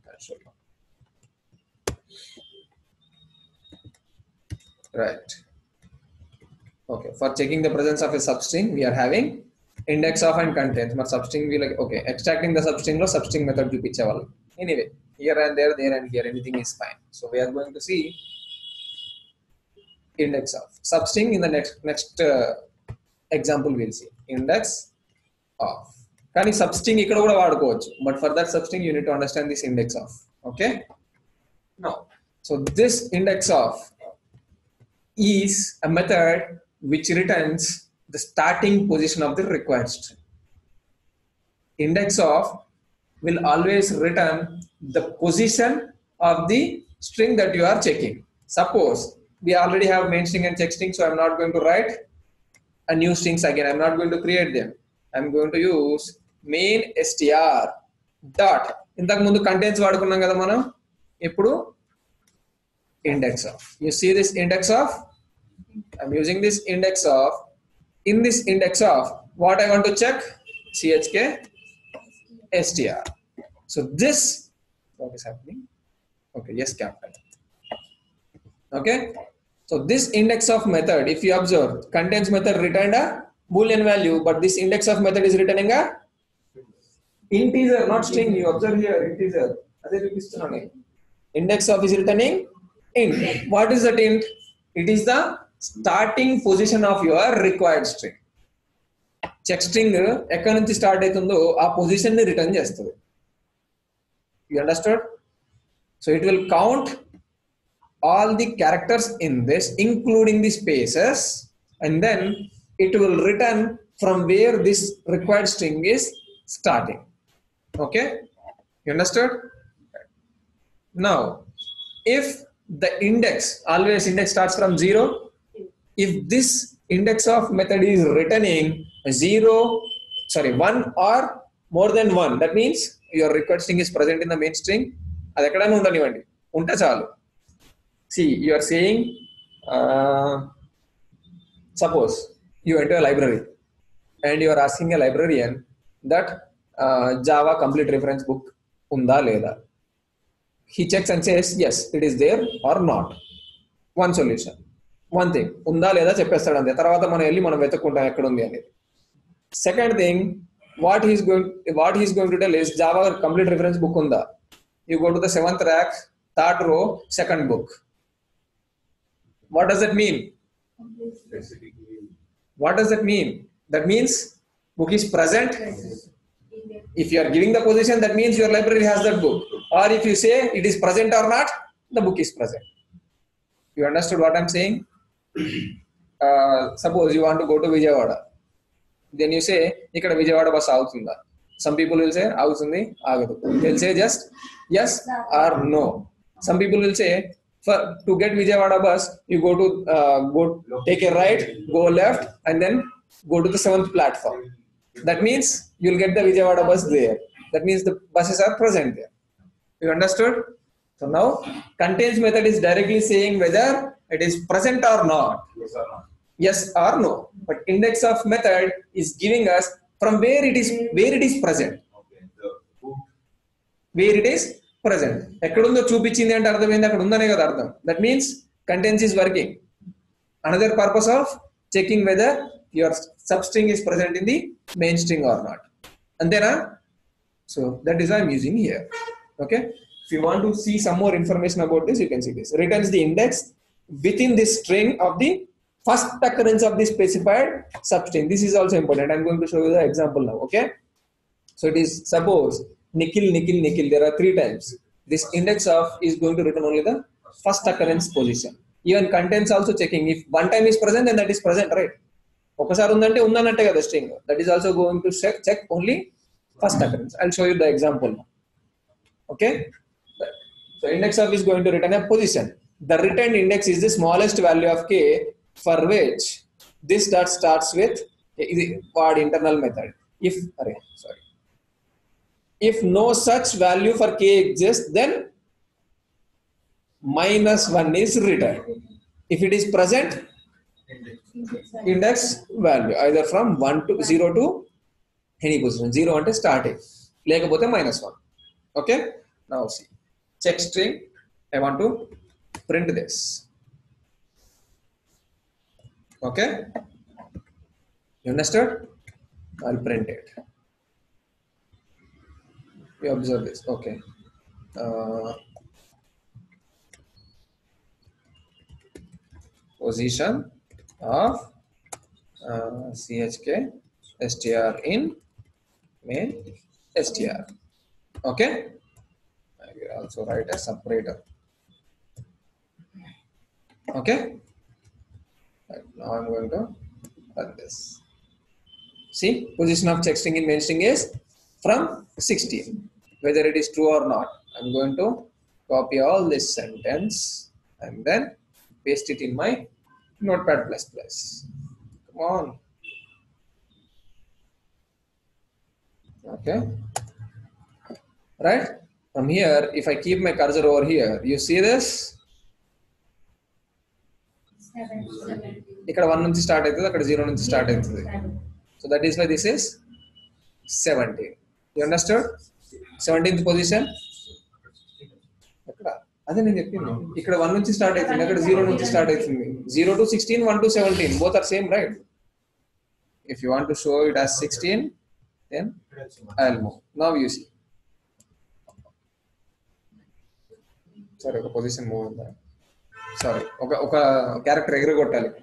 Right. Okay, for checking the presence of a substring we are having index of and contents. మరి substring వీళ్ళకి okay, extracting the substring లో substring method చూపించేవాళ్ళు. Anyway, here and there and here, anything is fine. So we are going to see index of substring in the next example. We'll see index of. Kani substring ikkada kuda vadukovachu, but for that substring you need to understand this index of. Okay, now so this index of is a method which returns the starting position of the required string. Index of will always return the position of the string that you are checking. Suppose we already have main string and check string, so I'm not going to write a new strings again. I'm not going to create them. I'm going to use main str dot. ఇంతకు ముందు contents వాడుకున్నాం కదా మనం. ఇప్పుడు index of. You see this index of? I'm using this index of. In this index of, what I want to check? chk str. So this, what is happening? Okay, yes, capital. Okay, so this index of method, if you observe, contains method returned a boolean value, but this index of method is returning a integer, not string. You observe here, integer. Index of is returning int. What is that int? It is the starting position of your required string. Check string ఎక్కడి నుంచి start అవుతుందో ఆ position ని return చేస్తుంది. You understood? So it will count all the characters in this, including the spaces, and then it will return from where this required string is starting. Okay, you understood? Now, if the index, always index starts from 0, if this index of method is returning 1 or more than 1, that means your required string is present in the main string. అది ఎక్కడైనా ఉండనివ్వండి, ఉంటే చాలు. See, you are saying suppose you enter a library and you are asking a librarian that Java complete reference book unda leda. He checks and says yes, it is there or not. One solution, one thing, unda leda cheppestadu ante, tarvata మనం వెళ్ళి మనం వెతుక్కుంటాం ఎక్కడ ఉంది అనేది. Second thing, what he is going to tell is Java complete reference book unda. You go to the 7th rack, 3rd row, 2nd book. What does that mean? What does that mean? That means book is present. If you are giving the position, that means your library has that book. Or if you say it is present or not, the book is present. You understood what I'm saying? Suppose you want to go to Vijayawada. Then you say, ikkada Vijayawada bus avutunda. Some people will say, avutundi, agadu. They'll say just yes or no. Some people will say, to get Vijayawada bus, you go to take a right, go left, and then go to the 7th platform. That means you'll get the Vijayawada bus there. That means the buses are present there. You understood? So now, contains method is directly saying whether it is present or not. Yes or no. But index of method is giving us from where it is present. Where it is present. ఎక్కడుందో చూపించింది అంటే అర్థమైంది, అక్కడ ఉందనే కదా అర్థం. That means contains is working. Another purpose of checking whether your substring is present in the main string or not. Antena? So that is why I'm using here. Okay. If you want to see some more information about this, you can see this. Returns the index within this string of the first occurrence of the specified substring. This is also important. I'm going to show you the example now. Okay. So it is, suppose Nikhil. There are 3 times. This index of is going to return only the first occurrence position. Even contents also checking. If one time is present, then that is present, right? ఒకసారి ఉందంటే ఉందన్నట్టే కదా string. That is also going to check only first occurrence. I'll show you the example now. Okay. So index of is going to return a position. The returned index is the smallest value of k for which this dot starts with word internal method. If no such value for k exists, then -1 is returned. If it is present, index value either from 1 to 0 to any position. 0 ante starting, lekapothe -1. Okay. Now see, check string. I want to print this. Okay. You understood? I'll print it. You observe this. Okay. Position of chk str in main str. Okay. I will also write a separator. Okay. Right. Now I'm going to run this. See, position of check string in main string is from 16. Whether it is true or not, I'm going to copy all this sentence and then paste it in my Notepad++. Come on. Okay. Right? From here, if I keep my cursor over here, you see this? ఇక్కడ 1 నుంచి start అవుతుంది, అక్కడ 0 నుంచి start అవుతుంది. So that is why this is 17. You understood? 17th position. అదే నేను చెప్పింది, ఇక్కడ 1 నుంచి స్టార్ట్ అవుతుంది, అక్కడ 0 నుంచి స్టార్ట్ అవుతుంది. 0 to 16, 1 to 17, both are same, right? If you want to show it as 16, then I'll move. Now you see. Sorry, ఒక పొజిషన్ మూవ్ ఉందా? సారీ, ఒక క్యారెక్టర్ ఎగరగొట్టాలి ఇక్కడ.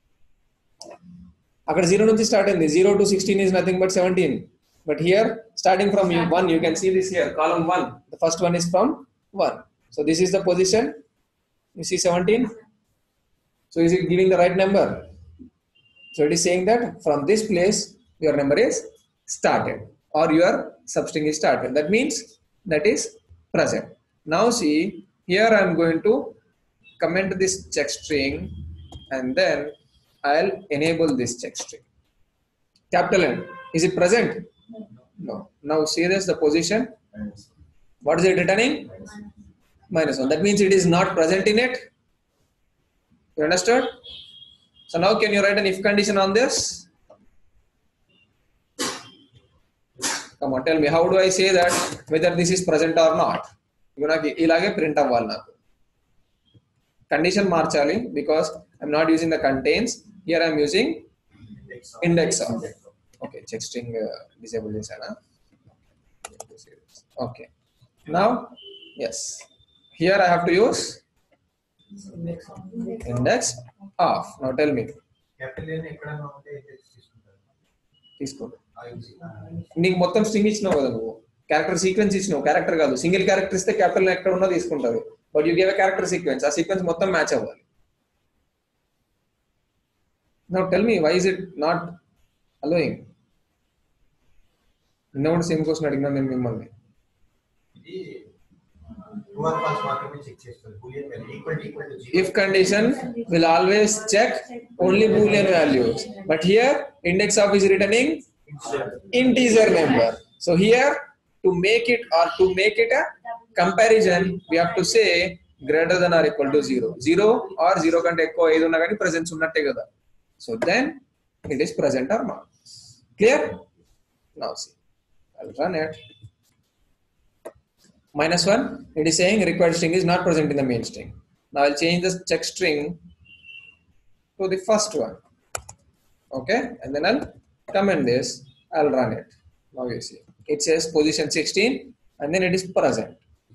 అక్కడ 0 నుంచి స్టార్ట్ అయింది. 0 to 16 is nothing but 17. But here, starting from 1, you can see this here, column 1. The first one is from 1. So this is the position. You see 17. So is it giving the right number? So it is saying that from this place, your number is started or your substring is started. That means that is present. Now see, here I am going to comment this check string and then I'll enable this check string. Capital N. Is it present? No. Now see this, the position. What is it returning? -1. That means it is not present in it. You understood? So now can you write an if condition on this? Come on, tell me, how do I say that whether this is present or not? Ilage print avvali naku. Condition marchali because I'm not using the contains. Here I'm using index of. Okay, check string disable this. Okay. Now, yes. Here I have to use Index of. Now tell me. Capital N ఎక్కడన్నా ఉంటే index తీసుకుంటారు. తీసుకో. IUC. నీకు మొత్తం string ఇచ్చినావు కదా నువ్వు, character sequence ఇచ్చినావు, క్యారెక్టర్ కాదు, సింగిల్ క్యారెక్టర్ ఇస్తే క్యాపిటల్ ఎక్కడ ఉన్నా తీసుకుంటారు, but you give a character sequence, ఆ సీక్వెన్స్ మొత్తం మ్యాచ్ అవ్వాలి. Now tell me, why is it not allowing? నిన్న కూడా సేమ్ క్వశ్చన్ అడిగినా నేను మిమ్మల్ని. ఇది true or false మాత్రమే చెక్ చేస్తుంది. boolean value equal to 0. If condition will always check only boolean values, but here index of is returning integer number. So here to make it a comparison, we have to say greater than or equal to 0. 0 or 0 కంటే ఎక్కువ ఏది ఉన్నా కానీ presence ఉన్నట్టే కదా. So then it is present or not. Clear? Now see, I'll run it. -1, it is saying required string is not present in the main string. Now I'll change the check string to the first one. Okay, and then I'll comment this, I'll run it. Now you see, it says position 16 and then it is present.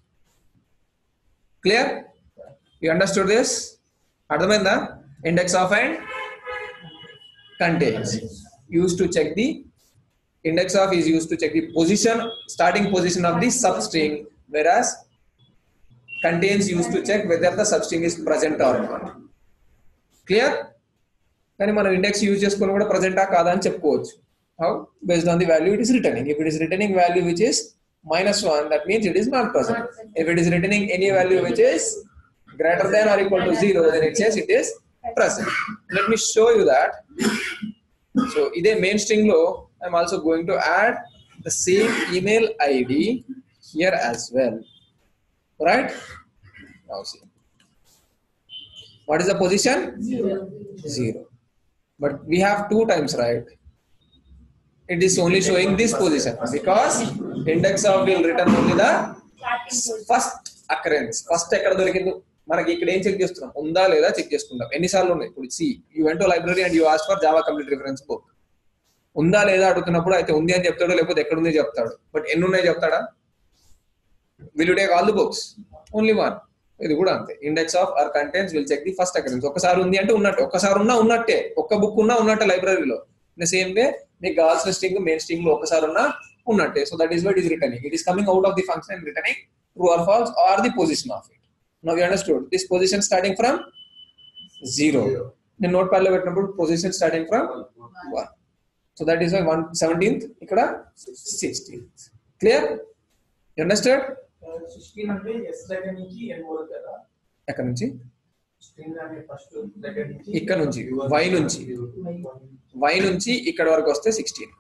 Clear? You understood this? Ardhamainda? Index of and contains. Used to check the index of is used to check the position, starting position of the substring, whereas contains used to check whether the substring is present or not. Clear? కానీ మనం index use చేసుకొని కూడా ప్రజెంటా కాదా అని చెప్పుకోవచ్చు. How? Based on the value it is returning. If it is returning value which is -1, that means it is not present. If it is returning any value which is greater than or equal to 0, then it says it is present. Let me show you that. So ఇదే main string లో I'm also going to add the same email ID here as well, right? Now see, what is the position? 0. But we have 2 times, right? It is only showing this position because index of will return only the first occurrence. First ఎక్కడ దొరికిందో మనకి ఇక్కడ ఏం check చేస్తున్నాం, ఉందా లేదా check చేసుకుంటాం. ఎన్నిసార్లు ఉన్నాయి ఇప్పుడు see you went to library and you ask for Java complete reference book. ఉందా లేదా అడుగుతున్నప్పుడు అయితే ఉంది అని చెప్తాడు, లేకపోతే ఎక్కడ ఉంది చెప్తాడు. బట్ ఎన్ని ఉన్నాయి చెప్తాడా? Will you take all the books? Only 1. ఇది కూడా అంతే. Index of or contents will check the first occurrence. ఒకసారి ఉంది అంటే ఉన్నట్టే, ఒక్కసారి ఉన్నా ఉన్నట్టే, ఒక్క బుక్ ఉన్నా ఉన్నట్టే లైబ్రరీలో. ఇన్ ద సేమ్ వే మీకు కావాల్సిన స్ట్రింగ్ మెయిన్ స్ట్రింగ్ లో ఒకసారి ఉన్నా ఉన్నట్టే. So that is what is returning. It is coming out of the function and returning true or false or the position of it. Now you understood this position starting from 0. నేను note pad లో పెట్టినప్పుడు position starting from 1. So that is why 17th ikkada 16th. Clear? You understood? 16 అంటే s దగ్గర నుంచి n వరకు కదా. ఎక్కడ నుంచి? స్ట్రింగ్ అనే ఫస్ట్ దగ్గర నుంచి ఇక్కడ నుంచి y నుంచి ఇక్కడ వరకు వస్తే 16.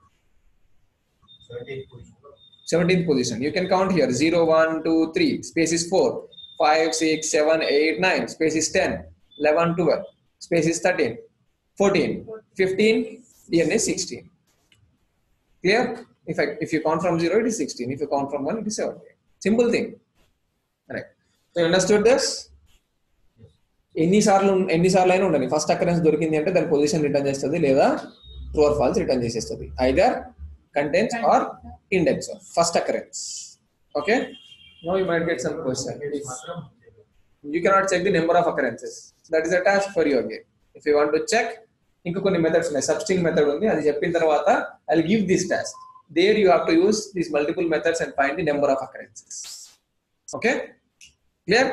17th position. You can count here 0 1 2 3 space is 4 5 6 7 8 9 space is 10 11 12 space is 13 14 15 n is 16. Clear? If you count from 0 it is 16. If you count from 1 it is 17. Simple thing. Right. So you understood this? ఎన్నిసార్లు అయినా ఉండని first occurrence దొరికింది అంటే దాని position return చేస్తుంది లేదా true or false return చేసేస్తుంది. Either contents or index of first occurrence. Okay, now you might get some question. You cannot check the number of occurrences. That is a task for you again. If you want to check, ఇంకా కొన్ని methods ఉన్నాయి. Substring method ఉంది, అది చెప్పిన తర్వాత I will give this task. There you have to use these multiple methods and find the number of occurrences. Okay, clear?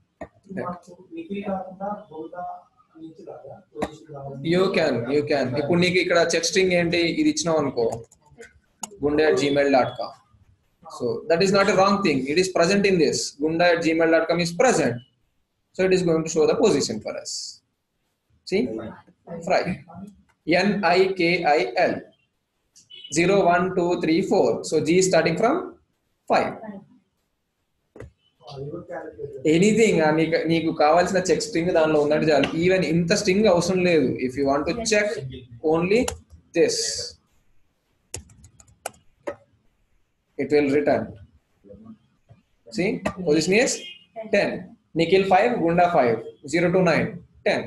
You can. ఇప్పుడు నీకు ఇక్కడ చెక్ స్ట్రింగ్ ఏంటి ఇది ఇచ్చినావు అనుకో, gunda@gmail.com. So that is not a wrong thing. It is present in this. gunda@gmail.com is present. So it is going to show the position for us. See? Fry. NIKIL. 0 1 2 3 4. So G is starting from 5. Anything నీకు కావాల్సిన check string దానిలో ఉందంటే చాలు. Even ఇంత string అవసరం లేదు. If you want to check only this, it will return. See, position is 10. Nikhil 5, Gunda 5. 0 to 9, 10.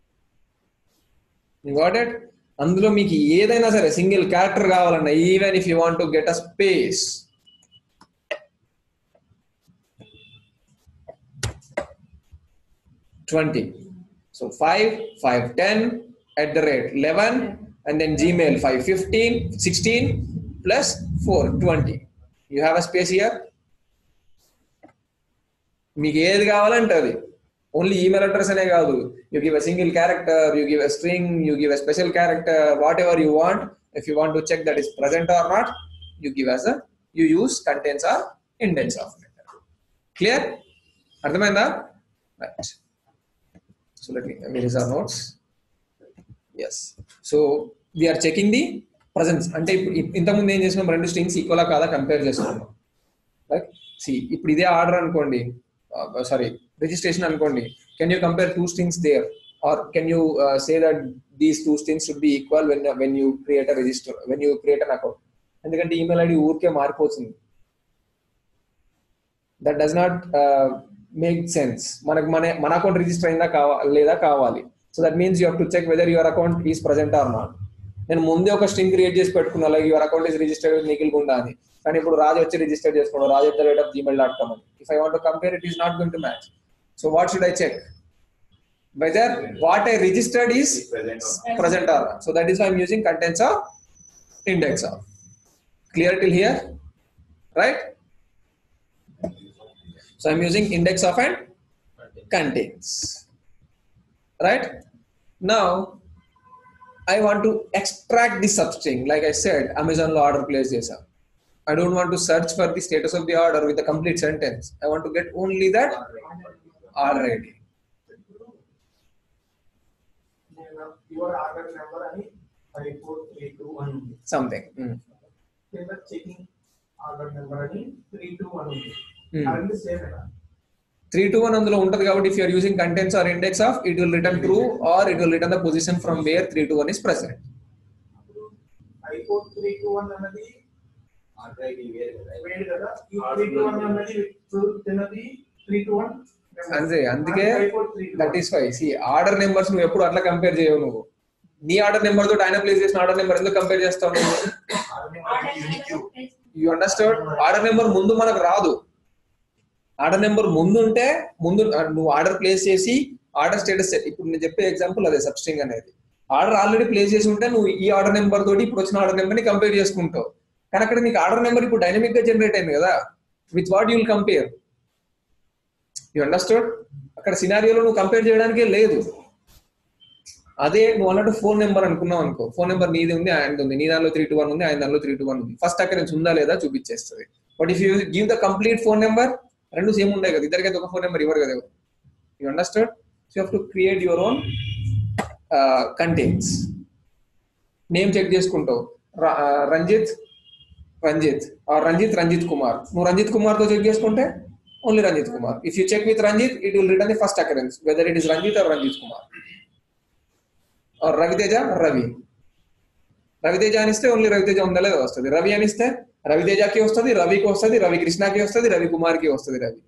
You got it? అందులో మీకు ఏదైనా సరే సింగిల్ క్యారెక్టర్ కావాలన్నా, even if you want to get a space, 20. So 5, 510 at the rate 11, and then Gmail 515, 16 plus 4, 20. You have a space here. మీకు ఏది కావాలంటే అది only email address అనే కాదు, you give a single character, you give a string, you give a special character, whatever you want. If you want to check that is present or not, you give as you use contents or index of. Clear? అర్థమైందా? Right. So let me erase our notes. Yes. So we are checking the presence. అంటే ఇంతకుముందు ఏం చేసినాం, రెండు strings equal కాదా compare చేస్తున్నాం. Right. See ఇప్పుడు ఇదే ఆర్డర్ అనుకోండి, సారీ రిజిస్ట్రేషన్ అనుకోండి. Can you compare two strings there, or can you say that these two strings should be equal when you create a register, when you create an account. ఎందుకంటే email ID ఊరికే మారిపోతుంది. That does not make sense. మనకు మన account register అయిందా లేదా కావాలి. So that means you have to check weather your account is present or not. నేను ముందే ఒక స్ట్రింగ్ క్రియేట్ చేసి పెట్టుకున్నా, like your account is registered with Nikhil Gunda అని. కానీ ఇప్పుడు రాజు వచ్చి రిజిస్టర్ చేసుకోవడం, raju@gmail.com అని. If I want to compare, it is not going to match. So what should I check? Whether what I registered is present or not. So that is why I'm using contents of index of. Clear till here? Right? So I'm using index of and contains. Right? Now I want to extract the substring. Like I said, Amazon lo order place chesa. I don't want to search for the status of the order with the complete sentence. I want to get only that order ID. Your order number ani 54321 Something. Then checking order number ani 321 ఉంది. Same 321 అందులో ఉంటది కాబట్టి, if you are using contents or index of, it will return true or it will return the position from where 321 is present. 5431 అన్నది order ID వేరు కదా. ఈ 321 అన్నది తినది 321 అంతే. అందుకే that is why see order numbers నువ్వు ఎప్పుడు అట్లా కంపేర్ చేయవు. నువ్వు నీ ఆర్డర్ నెంబర్ తోటి ఆయన ప్లేస్ చేసిన ఆర్డర్ నెంబర్ ఎందుకు కంపేర్ చేస్తావు? You understand? ఆర్డర్ నెంబర్ ముందు మనకు రాదు. ఆర్డర్ నెంబర్ ముందు ఉంటే, ముందు నువ్వు ఆర్డర్ ప్లేస్ చేసి ఆర్డర్ స్టేటస్, ఇప్పుడు నేను చెప్పే ఎగ్జాంపుల్ అదే సబ్స్ట్రింగ్ అనేది. ఆర్డర్ ఆల్రెడీ ప్లేస్ చేసి ఉంటే నువ్వు ఈ ఆర్డర్ నెంబర్ తోటి ఇప్పుడు వచ్చిన ఆర్డర్ నెంబర్ ని కంపేర్ చేసుకుంటావు. కానీ అక్కడ నీకు ఆర్డర్ నెంబర్ ఇప్పుడు డైనమిక్ గా జనరేట్ అయింది కదా. With what you will compare? You understand? అక్కడ సినారియోలో నువ్వు కంపేర్ చేయడానికే లేదు. అదే నువ్వు అన్నట్టు ఫోన్ నెంబర్ అనుకున్నావు అనుకో, ఫోన్ నెంబర్ నీది ఉంది, ఆయనది ఉంది, నీ దానిలో 321 ఉంది, ఆయన దానిలో 321 ఉంది. ఫస్ట్ అక్కడ నుంచి ఉందా లేదా చూపించేస్తుంది. But if you give the complete phone number, రెండు సేమ్ ఉండే కదా, ఇద్దరికైతే ఒక ఫోన్ నెంబర్ ఇవ్వరు కదా. You understand? So you have to create your own contents. Name check చేసుకుంటావు, రంజిత్ ఆర్ రంజిత్ కుమార్. నువ్వు రంజిత్ కుమార్ తో చెక్ చేసుకుంటే only Ranjit Kumar. If you check with Ranjit, it will return the first occurrence whether it is Ranjit or Ranjit Kumar. Or Raviteja Raviteja అనిస్తే only Raviteja ఉందా లేదా వస్తుంది. రవి అనిస్తే రవితేజకి వస్తుంది, రవికి వస్తుంది, రవి కృష్ణకి వస్తుంది, రవి కుమార్కి వస్తుంది. Ravi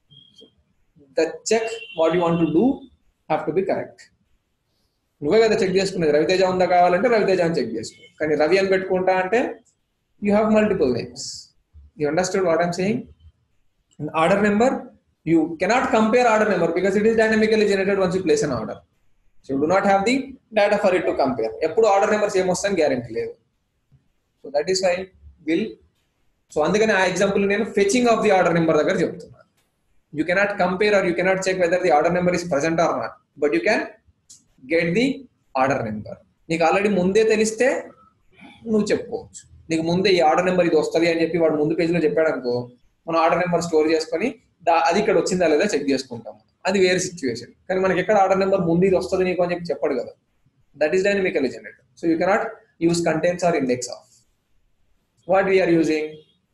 the check what you want to do have to be correct. నువ్వే కదా చెక్ చేసుకునేది. రవితేజ ఉందా కావాలంటే రవితేజ అని చెక్ చేసుకో. కానీ రవి అని పెట్టుకుంటా అంటే you have multiple names. You understand what I'm saying? Order number, you cannot compare order number because it is dynamically generated once you place an order. So you do not have the data for it to compare. ఎప్పుడు ఆర్డర్ నెంబర్స్ ఏమొస్తాయని guarantee లేదు. So that is why will. So అందుకని ఆ example నేను fetching of the order number దగ్గర చెప్తున్నాను. You cannot compare or you cannot check whether the order number is present or not, but you can get the order number. నీకు already ముందే తెలిస్తే నువ్వు చెప్పుకోవచ్చు. నీకు ముందే ఈ ఆర్డర్ నెంబర్ ఇది వస్తుంది అని చెప్పి వాడు ముందు పేజ్లో చెప్పాడు అనుకో, మనం ఆర్డర్ నెంబర్ స్టోర్ చేసుకొని అది ఇక్కడ వచ్చిందా లేదా చెక్ చేసుకుంటాం. అది వేరే సిచ్యువేషన్. కానీ మనకి ఎక్కడ ఆర్డర్ నెంబర్ ముందు ఇది వస్తుంది నీకు అని చెప్పి చెప్పాడు కదా. That is dynamically generated. So you cannot use contents or index of. What we're using,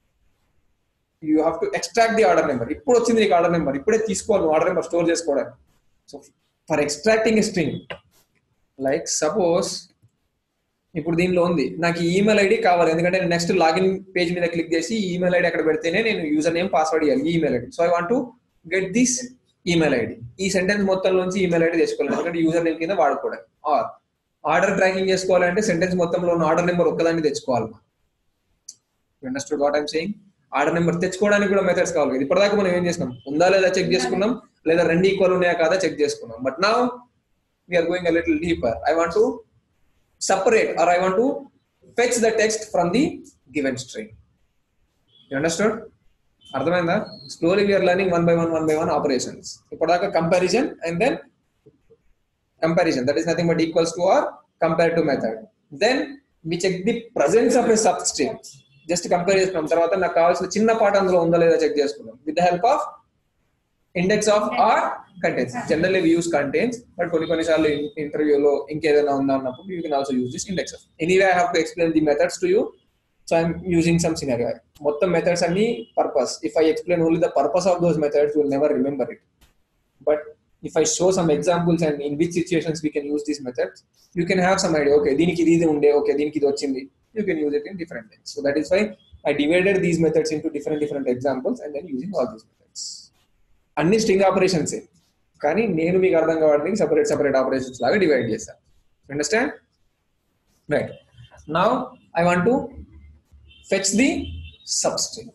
you have to extract the order number. ఇప్పుడు వచ్చింది నీకు ఆర్డర్ నెంబర్, ఇప్పుడే తీసుకోవాలి నువ్వు ఆర్డర్ నెంబర్ స్టోర్ చేసుకోవడానికి. So for extracting a string, like suppose ఇప్పుడు దీనిలో ఉంది నాకు ఈమెయిల్ ఐడి కావాలి, ఎందుకంటే నేను నెక్స్ట్ లాగిన్ పేజ్ మీద క్లిక్ చేసి ఈమెయిల్ ఐడి అక్కడ పెడితేనే నేను యూజర్ నేమ్ పాస్వర్డ్ ఇవ్వాలి email ID. So I want to get this email ID. ఈ సెంటెన్స్ మొత్తం నుంచి ఈమెయిల్ ఐడి తెచ్చుకోవాలి, ఎందుకంటే యూజర్ నేమ్ కింద వాడుకోవడానికి. ఆర్ ఆర్డర్ ట్రాకింగ్ చేసుకోవాలంటే సెంటెన్స్ మొత్తంలో ఉన్న ఆర్డర్ నెంబర్ ఒక్కదాన్ని తెచ్చుకోవాలి. Understood what I'm saying? Order number తెచ్చుకోవడానికి కూడా మెథడ్స్ కావాలి. ఇప్పటిదాకా మనం ఏం చేసినాం, ఉందా లేదా చెక్ చేసుకున్నాం, లేదా రెండు ఈక్వల్ ఉన్నాయా కాదా చెక్ చేసుకున్నాం. But now we're going a little deeper. I want to separate or I want to fetch the text from the given string. You understood? అర్థమైందా? Slowly we are learning one by one operations. ఇప్పటిదాకా comparison and then comparison, that is nothing but equals to or compare to method. Then we check the presence of a substring. Just compare చేసుకున్నాం. తర్వాత నాకు కావాల్సిన చిన్న పాట అందులో ఉందా లేదా చెక్ చేసుకున్నాం with the help of index of or contains. Generally we use contains, but కొన్ని సార్లు ఇంటర్వ్యూలో ఇంకేదైనా ఉందా అన్నప్పుడు you can also use this index of. Anyway I have to explain the methods to you, so I am using some scenario. మొత్తం methods అన్ని purpose. If I explain only the purpose of those methods, you will never remember it. But if I show some examples and in which situations we can use these methods, you can have some idea. Okay, దీనికి ఇది ఉండే, okay, దీనికి ఇది వచ్చింది. You can use it in different things. So that is why I divided these methods into different examples and then using all these methods. అన్ని string operations కానీ నేను మీకు అర్థం కావడానికి సెపరేట్ ఆపరేషన్స్ లాగా డివైడ్ చేశాను. Understand? Right. Now I want to fetch the substring.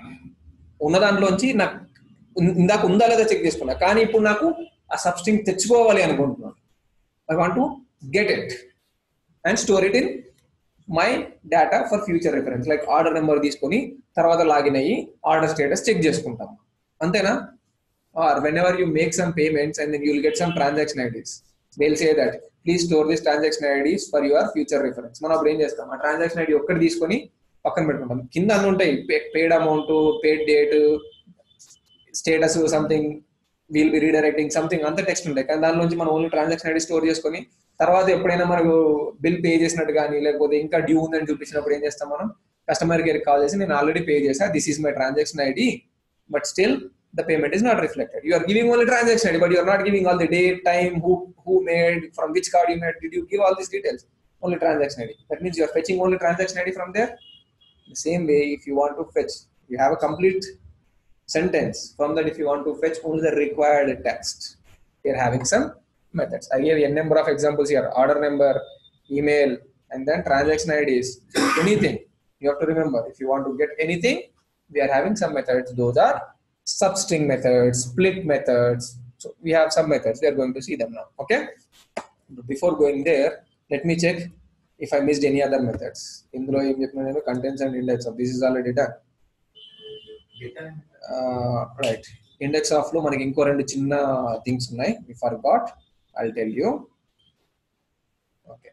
ఉన్న దాంట్లోంచి నాకు ఇందాక ఉందా లేదా చెక్ చేసుకున్నా, కానీ ఇప్పుడు నాకు ఆ సబ్స్ట్రింగ్ తెచ్చుకోవాలి అనుకుంటున్నాను. I want to get it and store it in my data for future reference. Like order number తీసుకొని తర్వాత లాగిన్ అయ్యి ఆర్డర్ స్టేటస్ చెక్ చేసుకుంటాం. అంతేనా? Or whenever you make some payments and then you will get some transaction IDs, they'll say that please store this transaction IDs for your future reference. మనం అప్పుడు ఏం చేస్తాం, ఆ ట్రాన్సాక్షన్ ఐడి ఒక్కటి తీసుకొని పక్కన పెట్టుకుంటాం. కింద అన్ని ఉంటాయి, paid amount, paid date, status, something, will be redirecting, something, అంత టెక్స్ట్ ఉంటాయి. కానీ దాని నుంచి మనం ఓన్లీ ట్రాన్సాక్షన్ ఐడి స్టోర్ చేసుకొని తర్వాత ఎప్పుడైనా మనకు బిల్ పే చేసినట్టు కానీ లేకపోతే ఇంకా డ్యూ ఉందని చూపించినప్పుడు ఏం చేస్తాం, మనం కస్టమర్ కేర్ కాల్ చేసి నేను ఆల్రెడీ పే చేసా, this is my transaction ID, but still the payment is not reflected. You are giving only transaction ID, but you are not giving all the date, time, who made, from which card you made, did you give all these details? Only transaction ID. That means you are fetching only transaction ID from there. The same way, if you want to fetch, you have a complete sentence. From that, if you want to fetch only the required text, you are having some methods. I gave a number of examples here: order number, email, and then transaction IDs. Anything you have to remember. If you want to get anything, we are having some methods. Those are substring methods, split methods. So we have some methods. We are going to see them now. Okay. But before going there, let me check if I missed any other methods. Indulo em cheppinanu contents and index of. This is already done. Right. Index of lo manaki inko rendu chinna things unnai. We forgot. I'll tell you. Okay.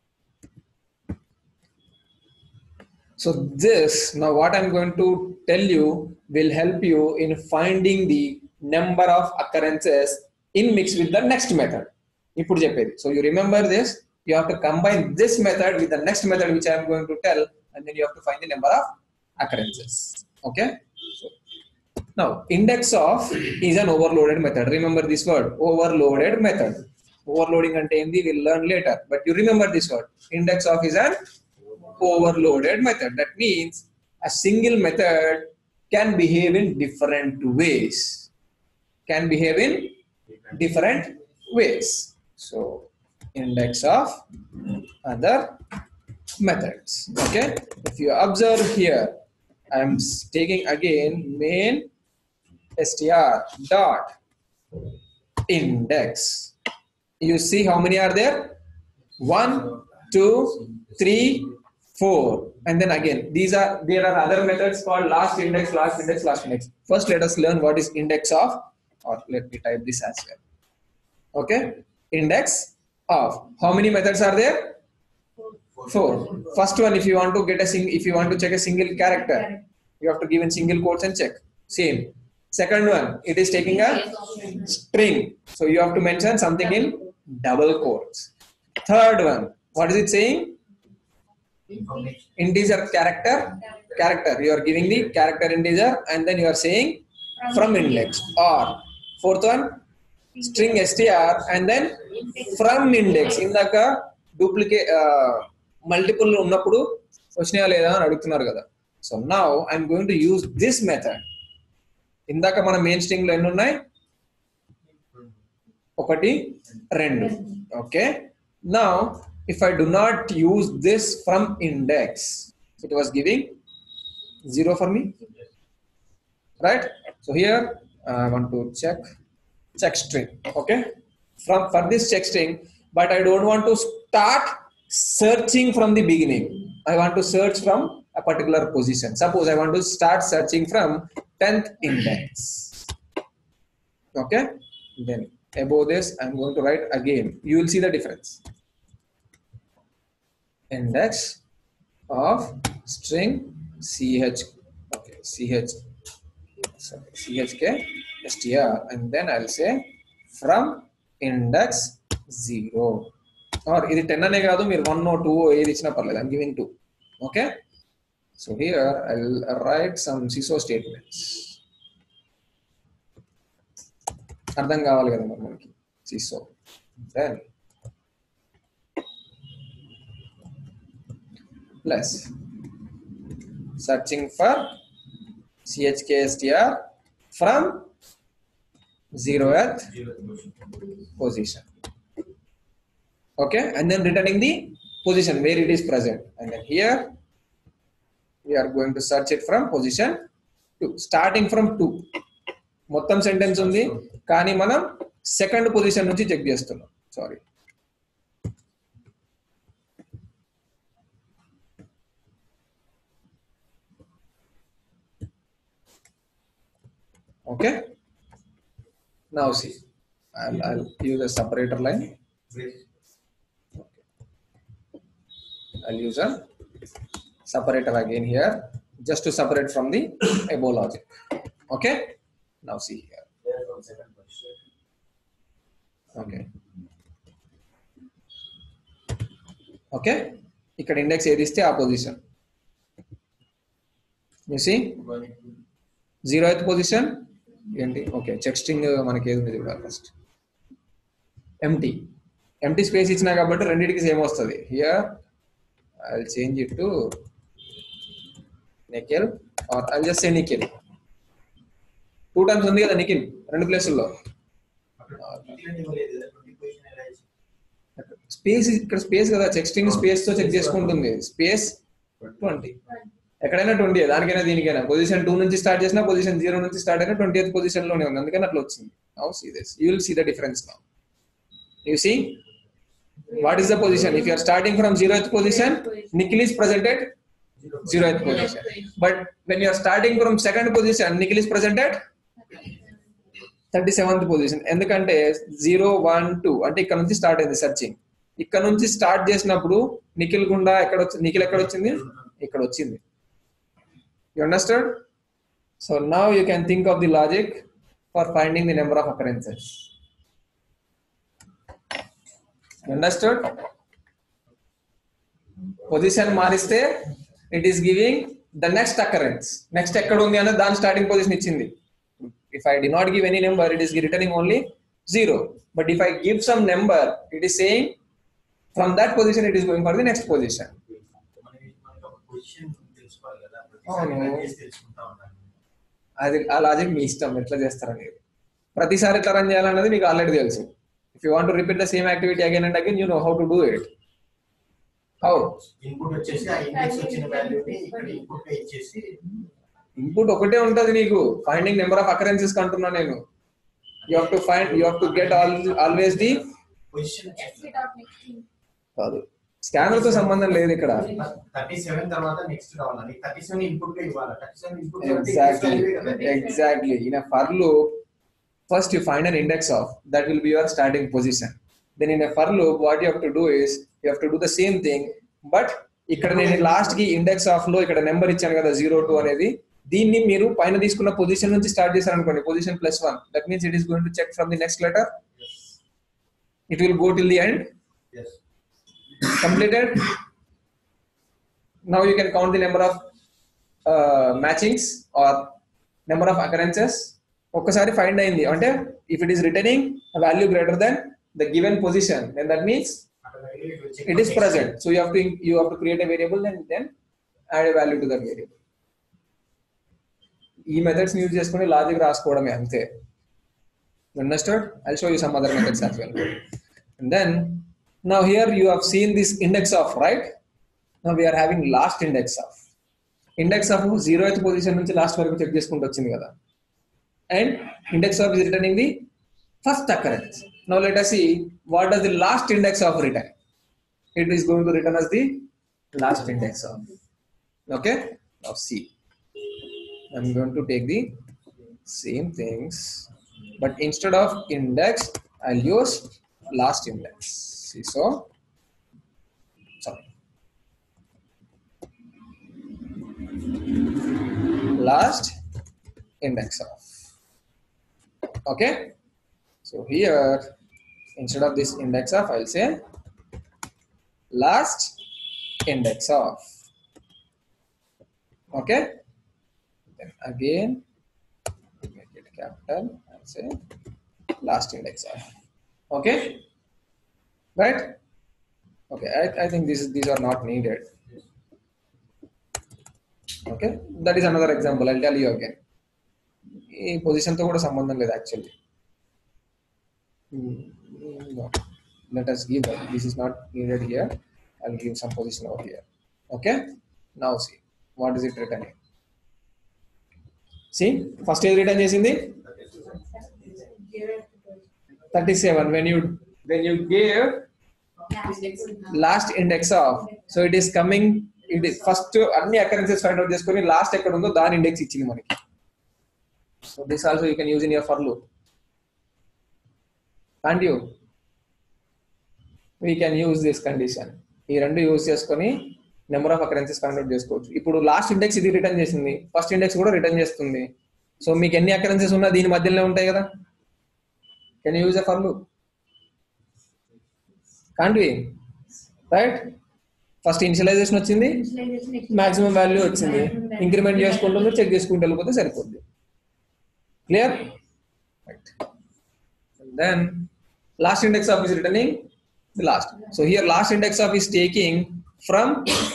So this, now what I'm going to tell you will help you in finding the number of occurrences in mix with the next method. Ippudu cheppedi. So you remember this, you have to combine this method with the next method which I am going to tell, and then you have to find the number of occurrences. Okay. So, now index of is an overloaded method. Remember this word, overloaded method. Overloading ante endi we'll learn later, but you remember this word. Index of is an overloaded method. That means a single method can behave in different ways. So index of other methods. Okay. If you observe here, I am taking again main str dot index. You see how many are there? 1, 2, 3, 4, and then again there are other methods called last index. First let us learn what is index of, or let me type this as well. Okay, index of. How many methods are there? 4. First one, if you want to get if you want to check a single character, you have to give in single quotes and check. Same. Second one, it is taking a string, so you have to mention something in double quotes. Third one, what is it saying? Integer character. You are giving the character integer and then you are saying from index. Or fourth one, string str and then from index. Indaka duplicate multiple ఉన్నప్పుడు వచ్చినాయా లేదా అని అడుగుతున్నారు కదా. So now I am going to use this method. ఇందాక మన main string లో ఎన్ని ఉన్నాయి? 1, 2. Okay. Now if I do not use this from index, it was giving 0 for me, right? So here I want to check check string. Okay, for this check string, but I don't want to start searching from the beginning. I want to search from a particular position. Suppose I want to start searching from 10th index. Okay, then above this I'm going to write again. You will see the difference. Index of string ch, okay, chk str, and then I'll say from index 0, or ఇది 10 అనే కాదు, మీరు 1 or 2 ఏది ఇచ్చినా పర్లేదు. I'm giving 2. Okay, so here I'll write some CISO statements. అర్థం కావాలి కదా మరి మనకి CISO. Then plus searching for chkstr from 0th position. Okay, and then returning the position where it is present, and then here we are going to search it from position 2, starting from 2. మొత్తం sentence ఉంది కానీ మనం second position నుంచి check చేస్తున్నాం. Sorry, okay, now see, I'll use a separator line. I'll use a separator again here just to separate from the above logic. Okay, now see here. Okay, okay, ఇక్కడ index ఏది ఇస్తే ఆ position. You see 0th position ఏంటి? Okay, check string మనకి ఏది ఉంది చూడాలి. First empty space ఇచ్చినా కాబట్టి రెండింటికి సేమ్ వస్తుంది. Here I'll change it to Nikhil, or I'll just say Nikhil. 2 times ఉంది కదా నిఖిల్ రెండు ప్లేసుల్లో. స్పేస్ ఇక్కడ స్పేస్ కదా, చెక్ స్ట్రింగ్ స్పేస్ తో చెక్ చేసుకుంటుంది. స్పేస్ 20, ఎక్కడైనా 20, దానికైనా దీనికైనా. పొజిషన్ 2 నుంచి స్టార్ట్ చేసినా పొజిషన్ 0 నుంచి స్టార్ట్ అయినా 20th పొజిషన్ లోనే ఉంది, అందుకని అట్లా వచ్చింది. Now see this, you will see the difference now. You see what is the position? If you are starting from 0th position, Nikhil is present at 0th position, but when you are starting from second position, Nikhil is present at 37th position. ఎందుకంటే 0 1 2 అంటే ఇక్కడ నుంచి start అయింది searching. ఇక్కడ నుంచి start చేసినప్పుడు నిఖిల్ గుండా నిఖిల్ ఎక్కడ వచ్చింది? ఇక్కడ వచ్చింది. You understood? So now you can think of the logic for finding the number of occurrences. Understood? Position మారిస్తే it is giving the next occurrence. Next ఎక్కడ ఉంది అనే దాని స్టార్టింగ్ పొజిషన్ ఇచ్చింది. If I did not give any number, it is returning only 0. But if I give some number, it is saying from that position it is going for the next position. అది ఆ logic మీ ఇష్టం, ఎట్లా చేస్తారనేది. ప్రతిసారి ఎట్లా run చేయాలన్నది మీకు already తెలుసు. If you want to repeat the same activity again and again, you know how to do it. How? Input వచ్చేసి ఆ ఇండెక్స్ వచ్చిన వాల్యూని ఇక్కడ ఇన్పుట్ గా ఇచ్చేసి ఇన్పుట్ ఒకటే ఉంటది నీకు. ఫైండింగ్ నెంబర్ ఆఫ్ అకరెన్సెస్ కంటున్నా నేను. You have to get always the position కాదు, స్కానర్ తో సంబంధం లేదు ఇక్కడ. 37 తర్వాత నెక్స్ట్ రావాలి. 37 ఇన్పుట్ గా ఇవ్వాలి. 37 input Exactly. In a for loop, first you find an index of that will be your starting position. Then in a for loop, what you have to do is you have to do the same thing, but ఇక్కడ నేను last కి index of లో ఇక్కడ number ఇచ్చాను కదా 0 2 అనేది, దీన్ని మీరు పైన తీసుకున్న పొజిషన్ నుంచి స్టార్ట్ చేశారు అనుకోండి, position +1, that means it is going to check from the next letter. It will go till the end. Yes. Completed. Now you can count the number of matchings or number of occurrences. ఒక్కసారి find అయింది అంటే if it is returning a value greater than the given position, then that means it is present. So you have to create a variable and then add a value to that variable. ఈ methods use చేసుకుని logic రాసుకోవడమే అంతే. Understood? I'll show you some other methods as well. And then now here you have seen this index of, right? Now we are having last index of. Index of 0th position నుంచి last వరకు చెక్ చేసుకుంటూ వచ్చింది కదా. And index of is returning the first occurrence. Now let us see what is the last index of return. It is going to return as the last index of. Okay. Now see, I'm going to take the same things, but instead of index, I'll use last index. See, so sorry, last index of. Okay. So here, instead of this index of, I'll say last index of. Okay. Then again, make it capital. I'll say last index of. Okay. Right. Okay. I think these are not needed. Okay. That is another example. I'll tell you again. ఈ పొజిషన్ తో కూడా సంబంధం లేదు actually. No. Let us give that. This is not needed here. I'll give some position over here. Okay. Now see what is it returning. See, first is return చేసింది 37 when you gave last index of, so it is coming, it is first అన్ని occurrences find out చేసుకొని last ఎక్కడ ఉందో దాని index ఇచ్చింది మనకి. So this also you can use in your for loop. Can't you? We can use this condition. ఈ రెండు use చేసుకొని number of occurrences find out చేసుకోవచ్చు. ఇప్పుడు లాస్ట్ ఇండెక్స్ ఇది రిటర్న్ చేసింది, ఫస్ట్ ఇండెక్స్ కూడా రిటర్న్ చేస్తుంది. సో మీకు ఎన్ని అకరెన్సెస్ ఉన్నా దీని మధ్యలోనే ఉంటాయి కదా. Can use a for loop? Can't we? Right. First initialization వచ్చింది, మాక్సిమం వాల్యూ వచ్చింది, ఇంక్రిమెంట్ చేసుకుంటుంది, చెక్ చేసుకుంటూ వెళ్ళిపోతే సరిపోద్ది. Clear? Right. Then last index of is returning the last. So here last index of is taking from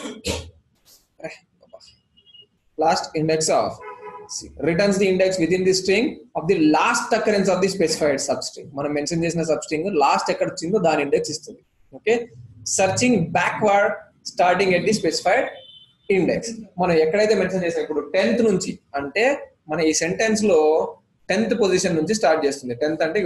last index of, returns the index within the string of the last occurrence of the specified substring. మనం mention చేసిన substring last ఎక్కడ వచ్చిందో దాని index ఇస్తుంది. Okay. Searching backward starting at the specified index. మనం ఎక్కడైతే mention చేసాం ఇప్పుడు 10th నుంచి, అంటే మన ఈ సెంటెన్స్ లో 10th పొజిషన్ నుంచి స్టార్ట్ చేస్తుంది. 10th అంటే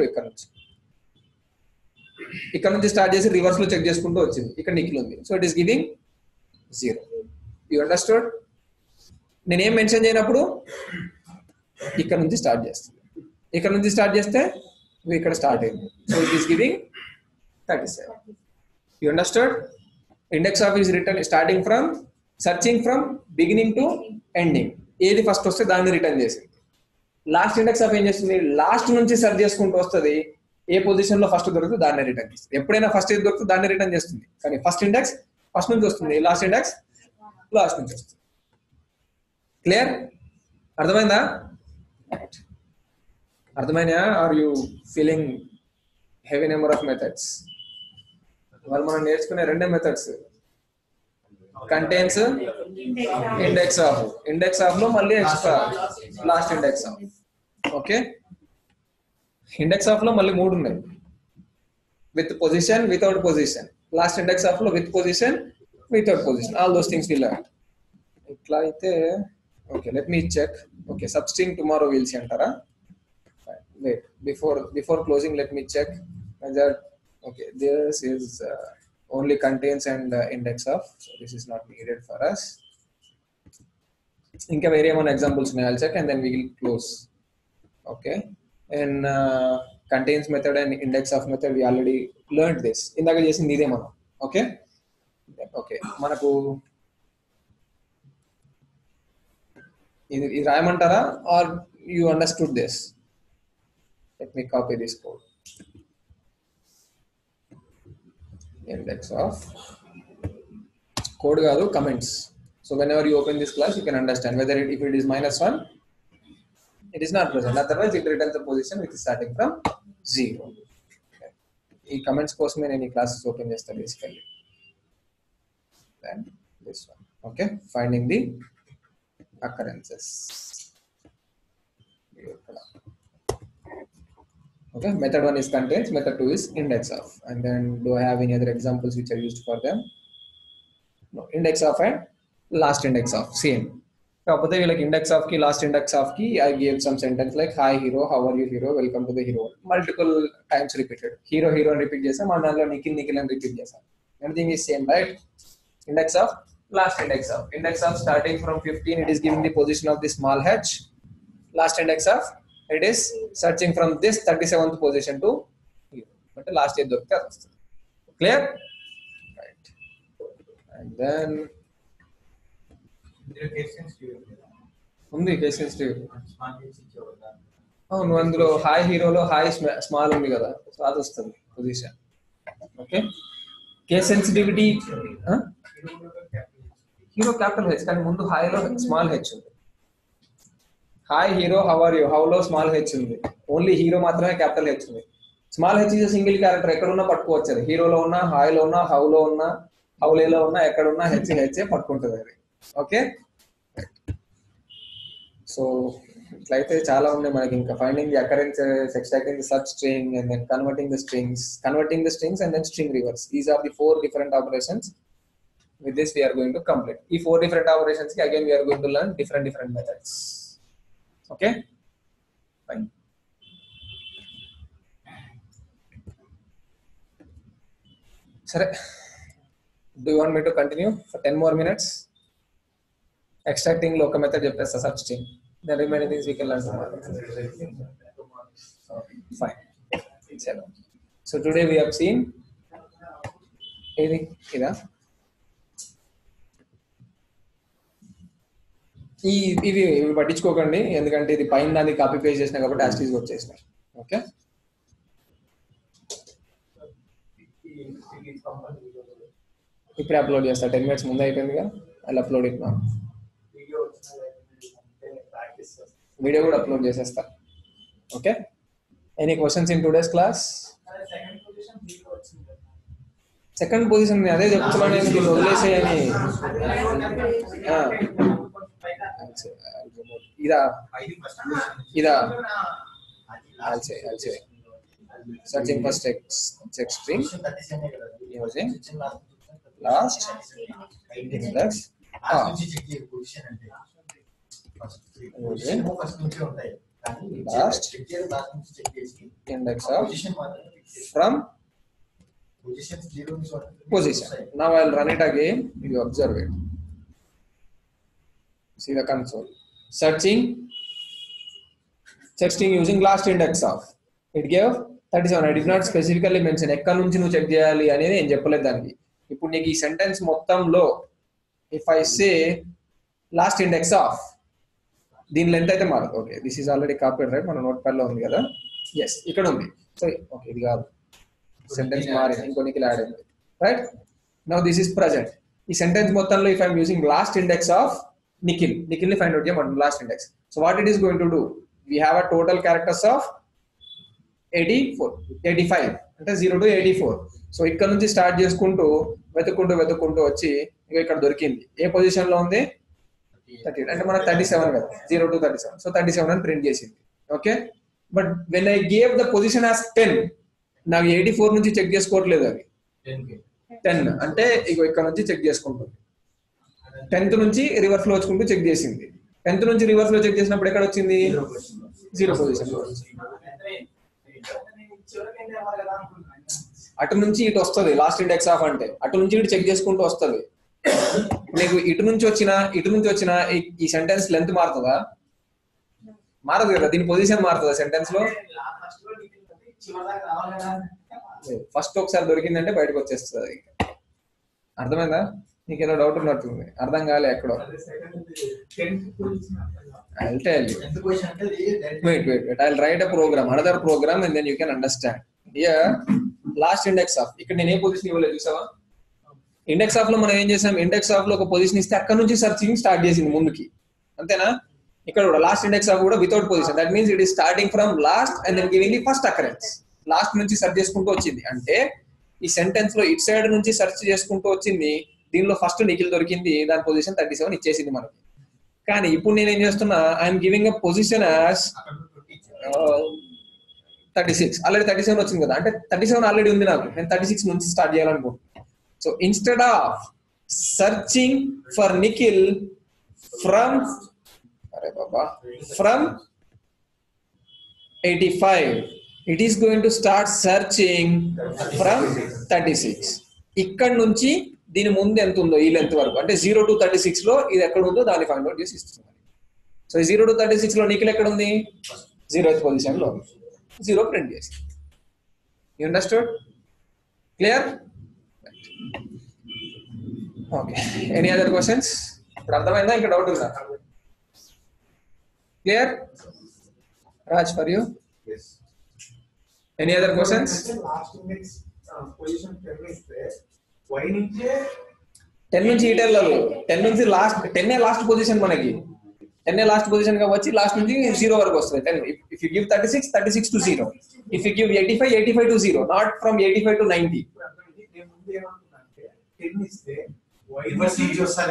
ఇక్కడ నుంచి స్టార్ట్ చేసి రివర్స్ లో చెక్ చేసుకుంటూ వచ్చింది. ఇక్కడ నిఖిల్ ఉంది. So it is giving 0. You understood? నేనేం మెన్షన్ చేయనప్పుడు ఇక్కడ నుంచి స్టార్ట్ చేస్తుంది. ఇక్కడ నుంచి స్టార్ట్ చేస్తే ఇక్కడ స్టార్ట్ అయింది. So it is giving 37. You understood? Index of is return starting from, searching from beginning to ending. ఏది ఫస్ట్ వస్తే దాన్ని రిటర్న్ చేసింది. లాస్ట్ ఇండెక్స్ ఆఫ్ ఏం చేస్తుంది? లాస్ట్ నుంచి సర్చ్ చేసుకుంటూ వస్తుంది, ఏ పొజిషన్ లో ఫస్ట్ దొరికితే దాన్ని రిటర్న్ చేస్తుంది. ఎప్పుడైనా ఫస్ట్ ఏది దొరికితే దాన్ని రిటర్న్ చేస్తుంది, కానీ ఫస్ట్ ఇండెక్స్ ఫస్ట్ నుంచి వస్తుంది, లాస్ట్ ఇండెక్స్ లాస్ట్ నుంచి వస్తుంది. క్లియర్? అర్థమైందా? అర్థమైనా? Are you feeling heavy number of methods? వాళ్ళు మనం నేర్చుకునే రెండే మెథడ్స్, కంటైన్స్, ఇండెక్స్ ఆఫ్ లో మళ్ళీ extra last index of. Okay. Index of లో మళ్ళీ 3 ఉన్నాయి, with position, without position. Last index of లో with position, without position. All those things will learn. ఇట్లా అయితే okay. Let me check. Okay. Substring tomorrow will see అంటారా? Wait, before closing let me check whether okay this is only contains and index of, so this is not needed for us. ఇంకా వేరే ఏమైనా examples ఉన్నాయి? I'll check and then we will close. Okay. And contains method and index of method we already learned this. ఇందాక చేసింది ఇదే మనం. Okay. Okay. మనకు ఇది రాయమంటారా or you understood this? Let me copy this code. Index of code కాదు, comments. So whenever you open this class, you can understand whether if it is -1, it is not present. Otherwise, it returns the position which is starting from 0. Okay. ఈ comments కోసమే నేను ఈ classes open చేస్తాను basically. Then this one. Okay. Finding the occurrences. Okay. Method 1 is contains. Method 2 is index of. And then do I have any other examples which are used for them? No. Index of and last index of. Same. కాకపోతే వీళ్ళకి index of కి last index of కి I gave some sentence like hi hero, how are you hero, welcome to the hero, multiple times repeated. Hero hero అని repeat చేసాం, మన దాంట్లో నిఖిల్ నిఖిల్ అని repeat చేసాం. Everything is same, right? Index of, last index of. Index of starting from 15, it is giving the position of the small h. Last index of, it is searching from this 37th position to here. But the last year dorukta vastadi. Clear? Right. And then ఉంది case sensitive. అవును, అందులో hi హీరోలో hi small ఉంది కదా, సో అది వస్తుంది position. Okay, case sensitivity hero capital H, కానీ ముందు హాయ్లో స్మాల్ హెచ్ ఉంది. Hi hero, how are you, హౌలో స్మాల్ హెచ్ ఉంది. ఓన్లీ హీరో మాత్రమే క్యాపిటల్ హెచ్ ఉంది. Small H is single character, ఎక్కడున్నా పట్టుకోవచ్చు అది. హీరోలో ఉన్నా, హాయ్లో ఉన్నా, హౌలో ఉన్నా, హౌలేలో ఉన్నా, ఎక్కడున్నా హెచ్ హెచ్ పట్టుకుంటుంది అది. ఓకే, సో ఇట్లయితే చాలా ఉన్నాయి మనకి. ఇంకా finding the occurrences, extracting the substring, and then converting the strings, and then string reverse. These are the 4 different operations. With this we are going to complete. ఈ 4 different operations ki again we are going to learn different methods. Okay, fine. Sir, do you want me to continue for 10 more minutes? Extracting lo oka method cheppesta, search string. The remaining things we can learn tomorrow. Okay, fine. So today we have seen ida ఇవి పట్టించుకోకండి, ఎందుకంటే ఇది పైన దాన్ని copy paste చేసిన కాబట్టి యాస్టీస్ వచ్చేసినాయి. Okay, ఇప్పుడు అప్లోడ్ చేస్తా. 10 minutes ముందే అయిపోయిందిగా, అలా అప్లోడ్ ఇట్లా వీడియో కూడా అప్లోడ్ చేసేస్తా. Okay, any questions in today's class? Second position అదే చెప్తున్నాను నేను, దీన్ని వదిలేసేయని. ఇదా I'll say searching for check string using last index last index of from position. Now I'll run it again, you observe it. See the console. Searching check string using last index of, it gave 37. I did not specifically mention ఎక్కడ నుంచి నువ్వు check చేయాలి అనేది నేను చెప్పలేదు దానికి. ఇప్పుడు నీకు ఈ సెంటెన్స్ మొత్తంలో if I say last index of, దీని లెంత్ అయితే మారదు. Okay, this is already copied, right? మన నోట్ ప్యాడ్ లో ఉంది కదా. ఎస్, ఇక్కడ ఉంది. సో ఓకే, ఇది కాదు, సెంటెన్స్ మారింది, ఇంకో నిఖిల్ యాడ్ అయింది, right? Now this is present. ఈ సెంటెన్స్ మొత్తంలో if I'm using last index of Nikhil ని ఫైండ్ అవుట్ చేయమంటాం, last index. So what it is going to do, we have a total characters of 85 అంటే 0 to 84. So ఇక్కడ నుంచి start చేసుకుంటూ వెతుక్కుంటూ వచ్చి ఇక్కడ దొరికింది. ఏ పొజిషన్ లో ఉంది? 38. అంటే మనకు 37 కదా, 0 to 37. సో 37 అని ప్రింట్ చేసింది. Okay, but when I gave the position as 10, నాకు 84 నుంచి చెక్ చేసుకోవట్లేదు, అది 10 అంటే ఇక్కడ నుంచి చెక్ చేసుకుంటుంది. 10th నుంచి రివర్స్ లో వచ్చుకుంటూ చెక్ చేసింది. 10th నుంచి రివర్స్ లో చెక్ చేసినప్పుడు ఎక్కడ వచ్చింది? 0 పొజిషన్ లో వచ్చింది. అటు నుంచి ఇటు వస్తుంది లాస్ట్ ఇండెక్స్ ఆఫ్ అంటే, అటు నుంచి ఇటు చెక్ చేసుకుంటూ వస్తుంది. నీకు ఇటు నుంచి వచ్చిన ఈ సెంటెన్స్ లెంత్ మారుతుందా? మారదు కదా, దీని పొజిషన్ మారుతుందా సెంటెన్స్ లో? ఫస్ట్ ఒకసారి దొరికిందంటే బయటకు వచ్చేస్తుంది. అర్థమైందా? నీకేదో డౌట్ ఉన్నట్టుంది, అర్థం కాలే ఎక్కడో. I'll tell you. Wait. I'll write a program, another program, and then you can understand. Here, last index of. ఇక్కడ నేను ఏ పొజిషన్ ఇవ్వలేదు చూసావా? ఇండెక్స్ ఆఫ్ లో మనం ఏం చేసాం? ఇండెక్స్ ఆఫ్ లో ఒక పొజిషన్ ఇస్తే అక్కడ నుంచి సర్చింగ్ స్టార్ట్ చేసింది ముందుకి, అంతేనా? ఇక్కడ కూడా లాస్ట్ ఇండెక్స్ ఆఫ్ కూడా without position. That means it is starting from last and then giving the first occurrence. Last నుంచి సెర్చ్ చేసుకుంటూ వచ్చింది అంటే ఈ సెంటెన్స్ లో ఇట్ సైడ్ నుంచి సెర్చ్ చేసుకుంటూ వచ్చింది. దీనిలో ఫస్ట్ నిఖిల్ దొరికింది, దాని పొజిషన్ 37 ఇచ్చేసింది మనకి. కానీ ఇప్పుడు నేను ఏం చేస్తున్నా, I'm giving a position as 36. Already 37 వచ్చింది కదా, అంటే 37 ఆల్రెడీ ఉంది నాకు, నేను 36 నుంచి స్టార్ట్ చేయాలనుకుంటున్నాను. So instead of searching for Nikhil from Arey baba. From 85, it is going to start searching from 36. ఇక్కడ నుంచి దీని ముందు ఎంత ఉందో ఈ లెంత్ వరకు అంటే 0 to 36 లో ఇది ఎక్కడ ఉందో దాన్ని ఫైండ్ అవుట్ చేసి ఇస్తుంది. సో 0 to 36 లో నిఖిల్ ఎక్కడ ఉంది? 0th పొజిషన్ లో 0 ప్రింట్ చేసి. You understood? Clear? Okay. Any other questions? ఇప్పుడు అర్థమైందా? ఇంకా డౌట్ ఉందా? Clear? Raj, for you? Yes. Any other questions? Last index position 10 ఇస్తే y నుంచే 10 నుంచి ఈటర్ లేదు. 10 నుంచి లాస్ట్ 10 ఏ లాస్ట్ పొజిషన్ మనకి. 10 ఏ లాస్ట్ పొజిషన్ గా వచ్చి లాస్ట్ నుంచి 0 వరకు వస్తుంది. 10 if you give 36 36 to 0. If you give 85 85 to 0, not from 85 to 90. నేను ముందు ఏమనుకున్నానంటే 10 ఇస్తే y రివర్స్ నుంచి వస్తారు.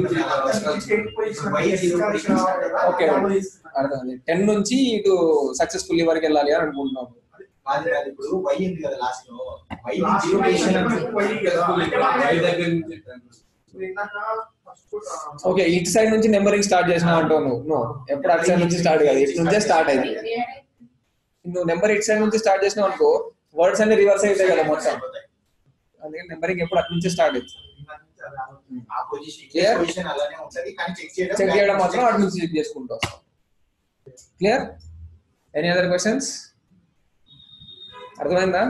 ఓకే. అర్థమైంది. 10 నుంచి ఇటు సక్సెస్ఫుల్లీ వరకు వెళ్ళాలి అని అనుకుంటున్నాము. కాదు ఇప్పుడు y ఉంది కదా లాస్ట్ లో y నుంచి 0 పొజిషన్ ఓకే. ఇటు సైడ్ నుంచి నెంబరింగ్ స్టార్ట్ చేసినా అంటావు నువ్వు. నో, ఎప్పుడు అటు సైడ్ నుంచి స్టార్ట్ కాదు, ఇటు నుంచే స్టార్ట్ అయింది. నువ్వు నెంబర్ ఇటు సైడ్ నుంచి స్టార్ట్ చేసినావు అనుకో, వర్డ్స్ అన్ని రివర్స్ అవుతాయి కదా మొత్తం. అందుకని నెంబరింగ్ ఎప్పుడు అటు నుంచి స్టార్ట్ అవుతుంది. ఆ పొజిషన్ అలానే ఉంటది కానీ చెక్ చేయడం మాత్రం అటు నుంచి చెక్ చేసుకుంటూ వస్తాం. క్లియర్? Any other questions? అర్థమైందా?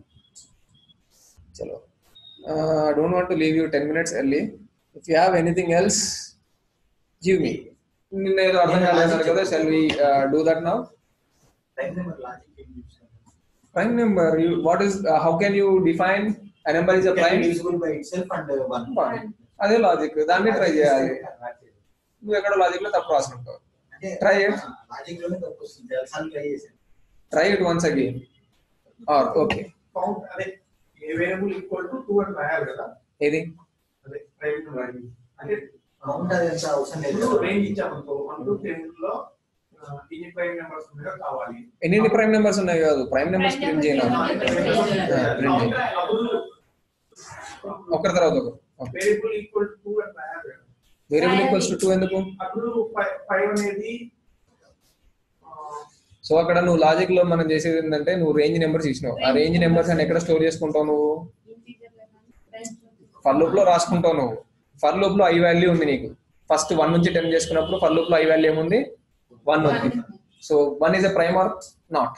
చలో. I don't want to leave you 10 minutes early. If you have anything else, give me. నిన్న ఏదో అర్థం కాలేదు కదా, shall we do that now? Prime number, what is, how can you define a number is a prime? divisible by itself and 1. అదే logic, దాన్ని try చేయాలి. నువ్వు ఎక్కడ లాజిక్ లో తప్పు రాసుకుంటావు. Try it. లాజిక్ లోనే తప్పు వస్తుంది. తెలుసాను ట్రై చేశాను. Try it once again. Or okay. Count అదే ఏ వేరియబుల్ ఈక్వల్ టు 2 అని రాయాలి కదా. ఏది? అదే ప్రైమ్ నెంబర్ అంటే కౌంట్ అది ఎంత అవసరం లేదు. రేంజ్ ఇచ్చామనుకో 1 to 10 లో ఎన్ని ప్రైమ్ నెంబర్స్ ఉన్నాయో కావాలి. ఎన్ని ప్రైమ్ నెంబర్స్ ఉన్నాయి కాదు, ప్రైమ్ నెంబర్స్ ప్రింట్ చేయాలి. ఒకరి తర్వాత ఒకరు. వేరియబుల్ ఈక్వల్ టు 2 అని రాయాలి. వేరియబుల్ ఈక్వల్స్ టు 2 ఎందుకు? అప్పుడు 5 అనేది సో అక్కడ నువ్వు లాజిక్ లో మనం చేసేది ఏంటంటే నువ్వు రేంజ్ నెంబర్స్ ఇచ్చినావు. ఆ రేంజ్ నెంబర్స్ అని ఎక్కడ స్టోర్ చేసుకుంటావు? నువ్వు ఫర్ లూప్ లో రాసుకుంటావు. నువ్వు ఫర్ లూప్ లో ఐ వాల్యూ ఉంది నీకు. ఫస్ట్ 1 నుంచి 10 చేసుకున్నప్పుడు ఫర్ లూప్ లో ఐ వాల్యూ ఏముంది? 1 ఉంది. So 1 is a prime or not?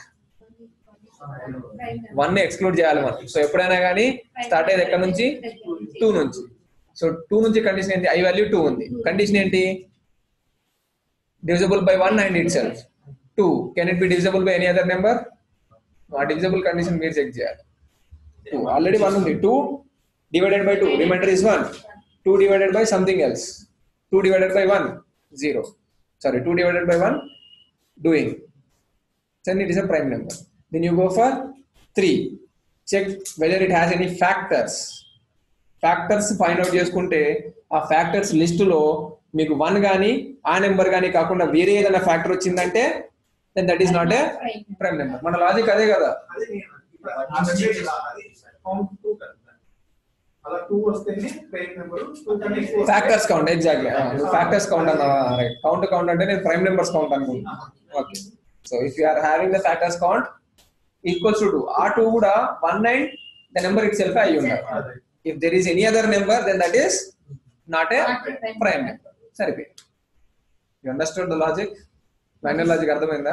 1 ని ఎక్స్క్లూడ్ చేయాలి మనం. సో ఎప్పుడైనా కానీ స్టార్ట్ అయ్యేది ఎక్కడ నుంచి? 2 నుంచి. సో 2 నుంచి కండిషన్ ఏంటి? ఐ వాల్యూ 2 ఉంది. కండిషన్ ఏంటి? Divisible by 1 and itself 2. Can it be divisible by any other number? ఆ డివిజిబుల్ కండిషన్ మీరు చెక్ చేయాలి. 2 ఆల్రెడీ 1 ఉంది. 2 divided by 2, remainder is 1. 2 divided by something else. 2 divided by 1, 0. Sorry, 2 divided by 1, doing. Then it is a prime number. Then you go for 3. Check whether it has any factors. Factors find out చేసుకుంటే ఆ factors list లో మీకు 1 గానీ ఆ number గానీ కాకుండా వేరే ఏదైనా ఫ్యాక్టర్ వచ్చిందంటే then that is not a prime number. మన లాజిక్ అదే కదా. అదే నేను కౌంట్ 2 కదా. అలా 2 వస్తేనే ప్రైమ్ నెంబర్. 2 కన్నా ఎక్కువ factors count. Exactly. Factors count అన్నా రైట్. కౌంట్ అంటే నేను ప్రైమ్ నెంబర్స్ కౌంట్ అనుకుంటున్నాను. Okay. So if you are having the factors count equals to 2, ఆ 2 కూడా 1 and the number itself అయి ఉండాలి. If there is any other number then that is not a prime number. సరిపోయింది. You understood the logic? Final logic అర్థమైందా?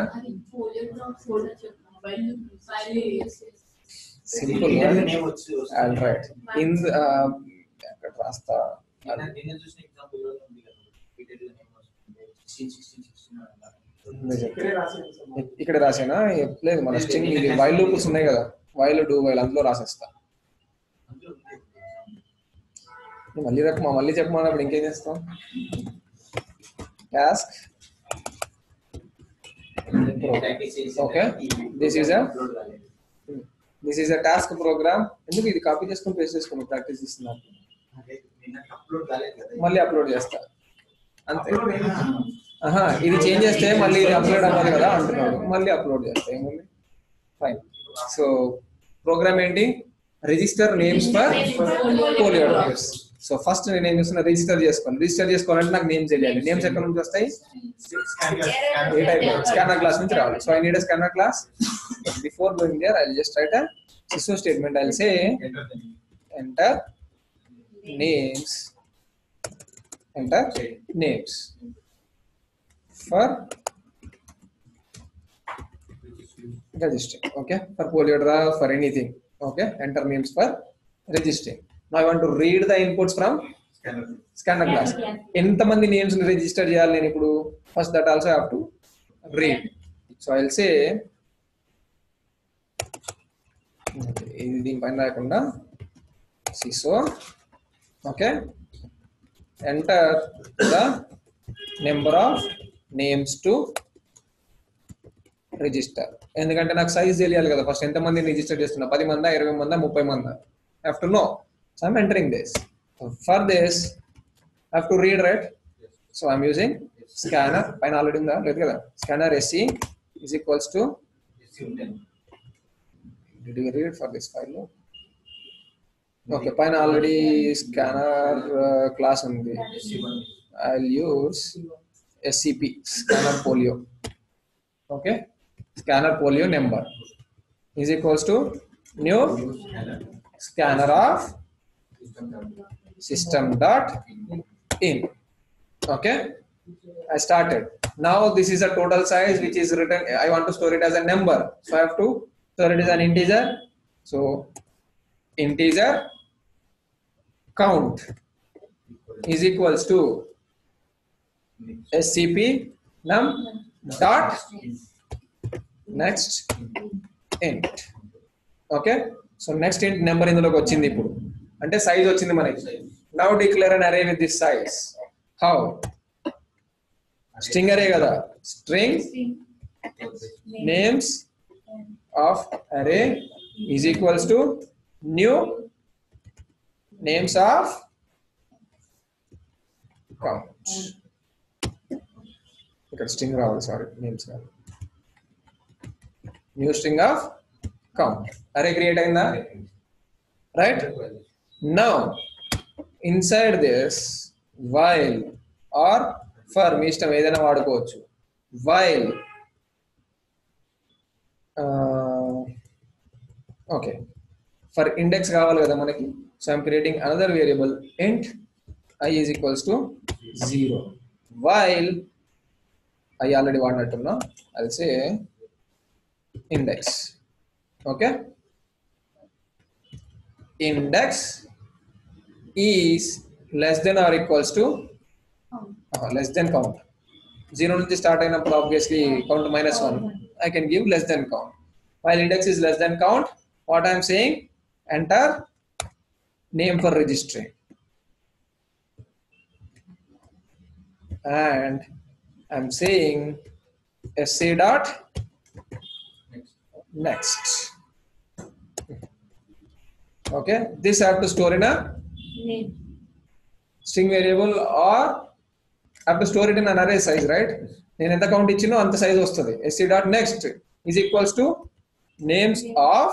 Simple. All right. In ఎక్కడ రాస్తా? నేను చూసిన ఎగ్జాంపుల్ లో ఉంది కదా. ఇక్కడ రాసేనా? లేదు, మన స్ట్రింగ్ ఇది వైల్ లూప్స్ ఉన్నాయి కదా, వైల్ డూ వైల్ అందులో రాసేస్తా. మళ్ళీ చెప్పమన్నప్పుడు ఇంకేం చేస్తాం? Task. Okay, this is a task program. ఎందుకు ఇది కాపీ చేసుకుని పేస్ట్ చేసుకుని ప్రాక్టీస్ చేస్తున్నారు? మళ్ళీ అప్లోడ్ చేస్తా అంతే. ఇది చేంజ్ చేస్తే మళ్ళీ ఇది అప్లోడ్ అవ్వాలి కదా అంటున్నాడు. మళ్ళీ అప్లోడ్ చేస్తా. ఏముంది? ఫైన్. సో ప్రోగ్రామ్ ఏంటి? Register names for polio drops. So first నేను ఏం చేస్తున్నా, రిజిస్టర్ చేసుకోవాలి. రిజిస్టర్ చేసుకోవాలంటే నాకు నేమ్స్ తెలియాలి. నేమ్స్ ఎక్కడ నుంచి వస్తాయి? ఏ టైప్? స్కానర్ క్లాస్ నుంచి రావాలి. So I need a scanner class. Before going there, I'll just write a sysO statement. I'll say enter names, enter names for registering. Okay, for polygraph, for anything. Okay, enter names for registering. Now I want to read the inputs from scanner class. ఎంతమంది names ని register చేయాలి నేను ఇప్పుడు? First that also have to read. So I will say, ఇది దీనిపైన రాకుండా sysO, okay, enter the number of names to register. ఎందుకంటే నాకు సైజ్ తెలియాలి కదా. ఫస్ట్ ఎంతమంది రిజిస్టర్ చేస్తున్నా, 10 మందా, 20 మందా, 30 మందా? I have to know. So I'm entering this. So for this I have to read, right? So I'm using scanner. Pine already in the scanner SC is equals to, did you read for this file? Okay, Pine already scanner class on the, I'll use SCP, scanner polio. Okay, scanner polio number is equals to new scanner of system dot in. Okay, I started. Now this is a total size which is written. I want to store it as a number, so I have to store it as an integer. So integer count is equals to scp num dot next int. Okay, so next int number ఇందులోకి వచ్చింది. ఇప్పుడు అంటే size వచ్చింది మనకి. Now declare an array with this size. How? String array కదా. String names of array is equals to new names of count. ఇక్కడ string రావాలి, sorry, names కాదు. New string of count. Array create అయిందా? Right. Now inside this while or for, మీ ఇష్టం ఏదైనా వాడుకోవచ్చు. While okay, for index కావాలి కదా మనకి. So I'm creating another variable int I is equals to 0. While I already వాడినట్టున్నా, I'll say index. Okay, index is less than or equals to less than count. 0 నుంచి start అయినప్పుడు obviously count -1. I can give less than count. While index is less than count, what I am saying, enter name for registry. And I'm saying sc dot next. Okay, this I have to store in a string variable, or I have to store it in an array size, right? నేను ఎంత count ఇచ్చినో అంత size వస్తుంది. sc dot next is equals to names of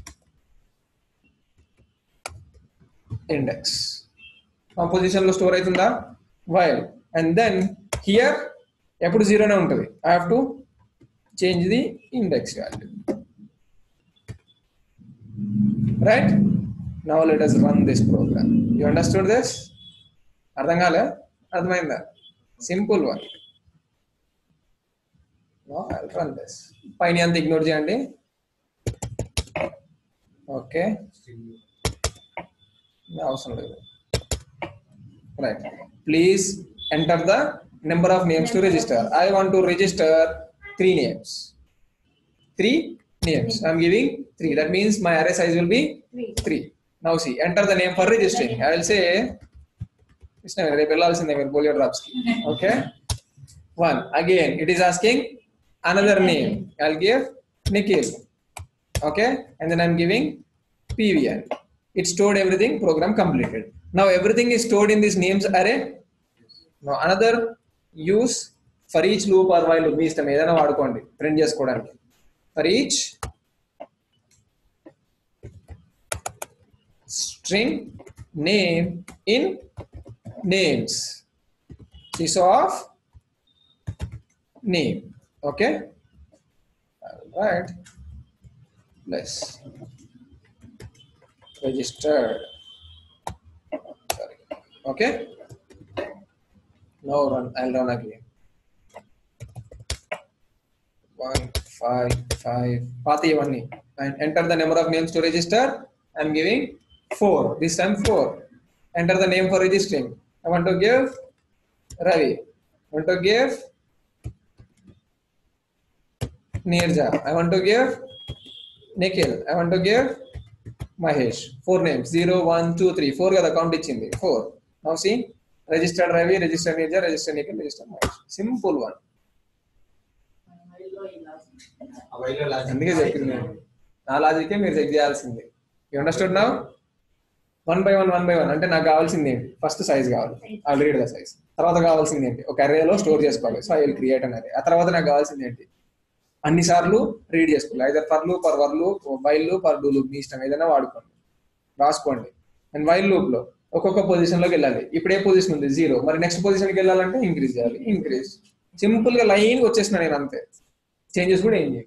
index. Composition లో store అవుతుందా? While, and then here ఎప్పుడు 0నే ఉంటుంది. I have to change the index value. Right? Now let us run this program. You understood this? అర్థం కాలే? అర్థమైందా? Simple one. Now I'll run this. పైన అంత ignore చేయండి. ఓకే, అవసరం లేదు. Right. Please enter the number of names to register. I want to register 3 names. 3 names. I am giving 3. That means my array size will be 3. Now see, enter the name for registering. I will say, okay, 1. Again, it is asking another name. I'll give Nikhil. Okay, and then I'm giving PVN. It stored everything, program completed. Now everything is stored in this names array. Now another use for each loop or while loop, మీ ఇష్టం ఏదైనా వాడుకోండి print చేసుకోవడానికి. For each string name in names. Seesaw of name. Okay. All right. Let's registered. Sorry. Okay. Now run. I'll run again. 1 5 5. Pathi Vanni. And enter the number of names to register. I'm giving 4. This time 4. Enter the name for registering. I want to give Ravi. I want to give Nirja. I want to give Nikhil. I want to give Mahesh. 4 names. 0 1 2 3. 4 got the count ichindi. 4. Now see. Registered Ravi, registered Nirja, registered Nikhil, registered Mahesh. Simple one. అందుకే చెప్పింది నేను నా లాజికే మీరు check చేయాల్సింది. You understood now? 1 by 1 అంటే నాకు కావాల్సింది ఏంటి? ఫస్ట్ సైజ్ కావాలి. I will read the size. తర్వాత కావాల్సింది ఏంటి? ఒక అరేలో స్టోర్ చేసుకోవాలి. So I will create an array. ఆ తర్వాత నాకు కావాల్సింది ఏంటి? అన్ని సార్లు రీడ్ చేసుకోవాలి. ఐదర్ ఫర్ లూప్, ఫర్ వర్ loop, while loop, for do loop, మీ ఇష్టం ఏదైనా వాడుకోండి, రాసుకోండి. అండ్ వైల్ లూప్ లో ఒక్కొక్క పొజిషన్ లోకి వెళ్ళాలి. ఇప్పుడు ఏ పొజిషన్ ఉంది? 0. మరి నెక్స్ట్ పొజిషన్కి వెళ్ళాలంటే ఇంక్రీజ్ చేయాలి. ఇంక్రీజ్. సింపుల్ గా లైన్ వచ్చేసిన నేను అంతే. చేంజెస్ కూడా ఏం చేయలేదు.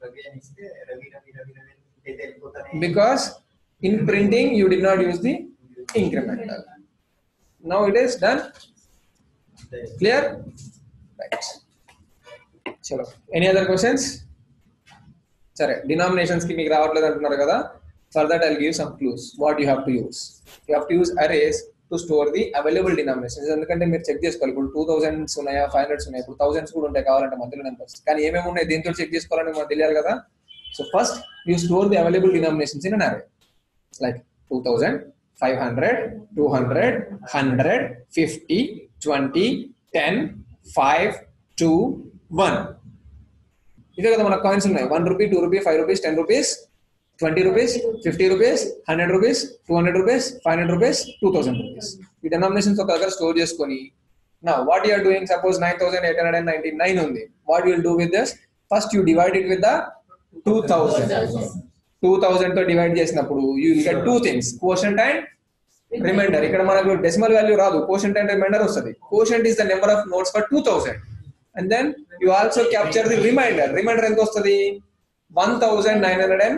Because in printing you did not use the incremental. Now it is done. Clear? Right. Chalo. Any other questions? Sare, denominations ki meeku ravatledu antunnaru kada. For that I'll give some clues what you have to use. You have to use arrays to store the available denominations. ఎందుకంటే మీరు check చేసుకోవాలి. ఇప్పుడు 2000s ఉన్నాయా, 500s ఉన్నాయా, ఇప్పుడు 1000s కూడా ఉంటాయి కావాలంటే మధ్యలో నెంబర్స్. కానీ ఏమేమి ఉన్నాయి దీంతో చెక్ చేసుకోవాలని మనకు తెలియాలి కదా. So first you store the available denominations in an array. Like 2000, 500, 200, 100, 50, 20, 10, 5, 2, 1. ఇదే కదా మన కాయిన్స్ ఉన్నాయి. 1 rupee, 2 rupee, 5 rupees, 10 rupees, 20 rupees, 50 rupees, 100 rupees, 200 rupees, 500 rupees, 2000 rupees. ఈ denominations ఒక దగ్గర స్టోర్ చేసుకొని, now what you are doing, suppose 9899 ఉంది. What you will do with this? First you divide it with the 2000. 2000 తో divide చేసినప్పుడు you will get two things, quotient and remainder. ఇక్కడ మనకు decimal value రాదు, quotient and remainder వస్తుంది. Quotient is the number of notes for 2000. And then you also capture the remainder. Remainder ఎంత వస్తుంది? 1899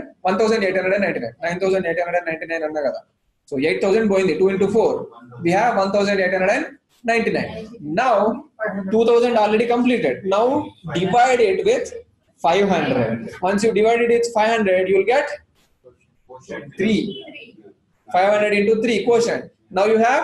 9899 అన్నా కదా. సో 8000 పోయింది. 2 into 4 we have 1899. Now 2000 already completed. Now divide it with 500. Once you divide it with 500 you will get 3. 500 into 3 quotient. Now you have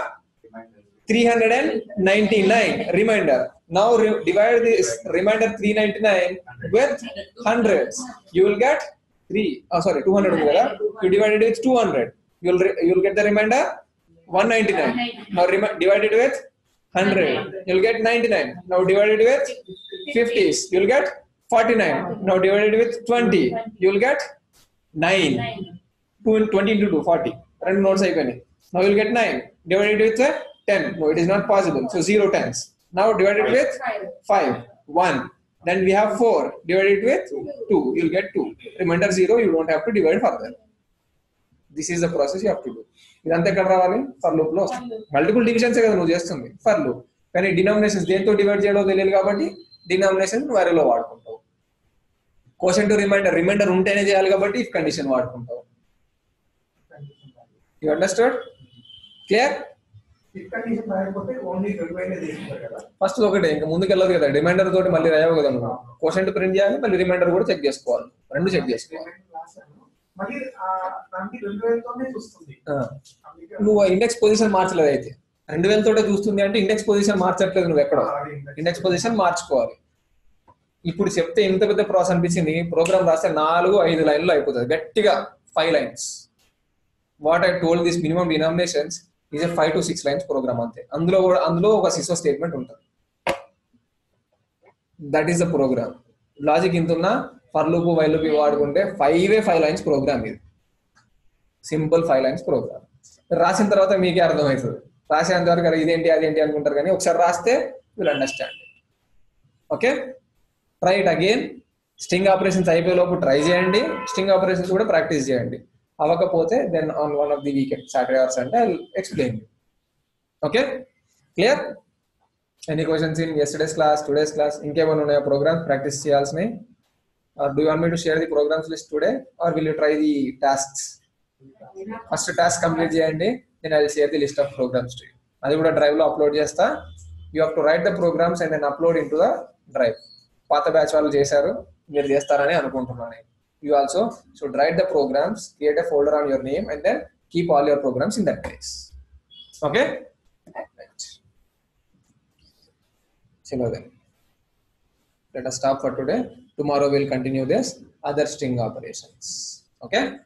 399 remainder. Now divide this remainder 399 with hundreds. You will get 200 ఉంది కదా. You divide it with 200. You will get the remainder 199. Now divide it with 100. You will get 99. Now divide it with 50s. You will get 49. Now divide it with 20. You will get 9. 20 into 2 40. Two notes అయిపోయినాయి. Now you will get 9. Divide it with 10. No, it is not possible. So 0 tens. Now divide it with 5. 1. Then we have 4. Divide it with 2. You will get 2. Remainder 0. You don't have to divide further. This is the process you have to do. ఇదంతా ఎక్కడ రావాలి? For loop లో వస్తుంది. Multiple divisions కదా నువ్వు చేస్తుంది for loop. కానీ denominations దేంతో డివైడ్ చేయడో తెలియదు కాబట్టి డినామినేషన్ నువ్వు అరేలో వాడుకుంటావు. క్వశ్చన్ టు రిమైండర్ ఉంటేనే చేయాలి కాబట్టి ఇఫ్ కండిషన్ వాడుకుంటావు. You understand? క్లియర్? ఫస్ట్ ఒకటే, ఇంకా ముందుకు వెళ్ళదు కదా. రిమైండర్ తోటి మళ్ళీ రాయవు కదా నువ్వు. క్వశ్చన్ ప్రింట్ చేయాలి, మళ్ళీ రిమైండర్ కూడా చెక్ చేసుకోవాలి. రెండు చెక్ చేసుకోవాలి. నువ్వు ఇండెక్స్ పొజిషన్ మార్చలేదు అయితే 2000 తోటే చూస్తుంది అంటే ఇండెక్స్ పొజిషన్ మార్చట్లేదు నువ్వు. ఎక్కడ ఇండెక్స్ పొజిషన్ మార్చుకోవాలి. ఇప్పుడు చెప్తే ఇంత పెద్ద ప్రాసెస్ అనిపించింది. ప్రోగ్రామ్ రాస్తే 4-5 లైన్లు అయిపోతుంది గట్టిగా. 5 lines. What I told this minimum denominations is a 5 to 6 lines program అంతే. అందులో ఒక సిసో స్టేట్మెంట్ ఉంటుంది. That is the program. Logic ఇంత ఉన్నా ఫర్ లూప్ వైల్ లూప్ వాడుకుంటే 5 lines ప్రోగ్రామ్. ఇది సింపుల్ 5 lines ప్రోగ్రామ్. రాసిన తర్వాత మీకే అర్థమవుతుంది. రాసేంత వరకు ఇదేంటి అదేంటి అనుకుంటారు, కానీ ఒకసారి రాస్తే will understand. Okay, try it again. String operations అయిపోయే లోపు ట్రై చేయండి. స్ట్రింగ్ ఆపరేషన్స్ కూడా ప్రాక్టీస్ చేయండి. అవ్వకపోతే then on one of the weekend, Saturday or Sunday, I'll explain you. Okay, clear? Any questions in yesterday's class, today's class? ఇంకేమైనా ఉన్నాయా programs practice చేయాల్సినవి? Or do you want me to share the programs list today, or will you try the tasks? First task complete చేయండి, then I will share the list of programs to you. అది కూడా drive లో upload చేస్తా. You have to write the programs and then upload into the drive. పాత batch వాళ్ళు చేశారు, మీరు చేస్తారని అనుకుంటున్నాను. You also should write the programs, create a folder on your name, and then keep all your programs in that place. Okay? Right. So then, let us stop for today. Tomorrow we'll continue this other string operations. Okay?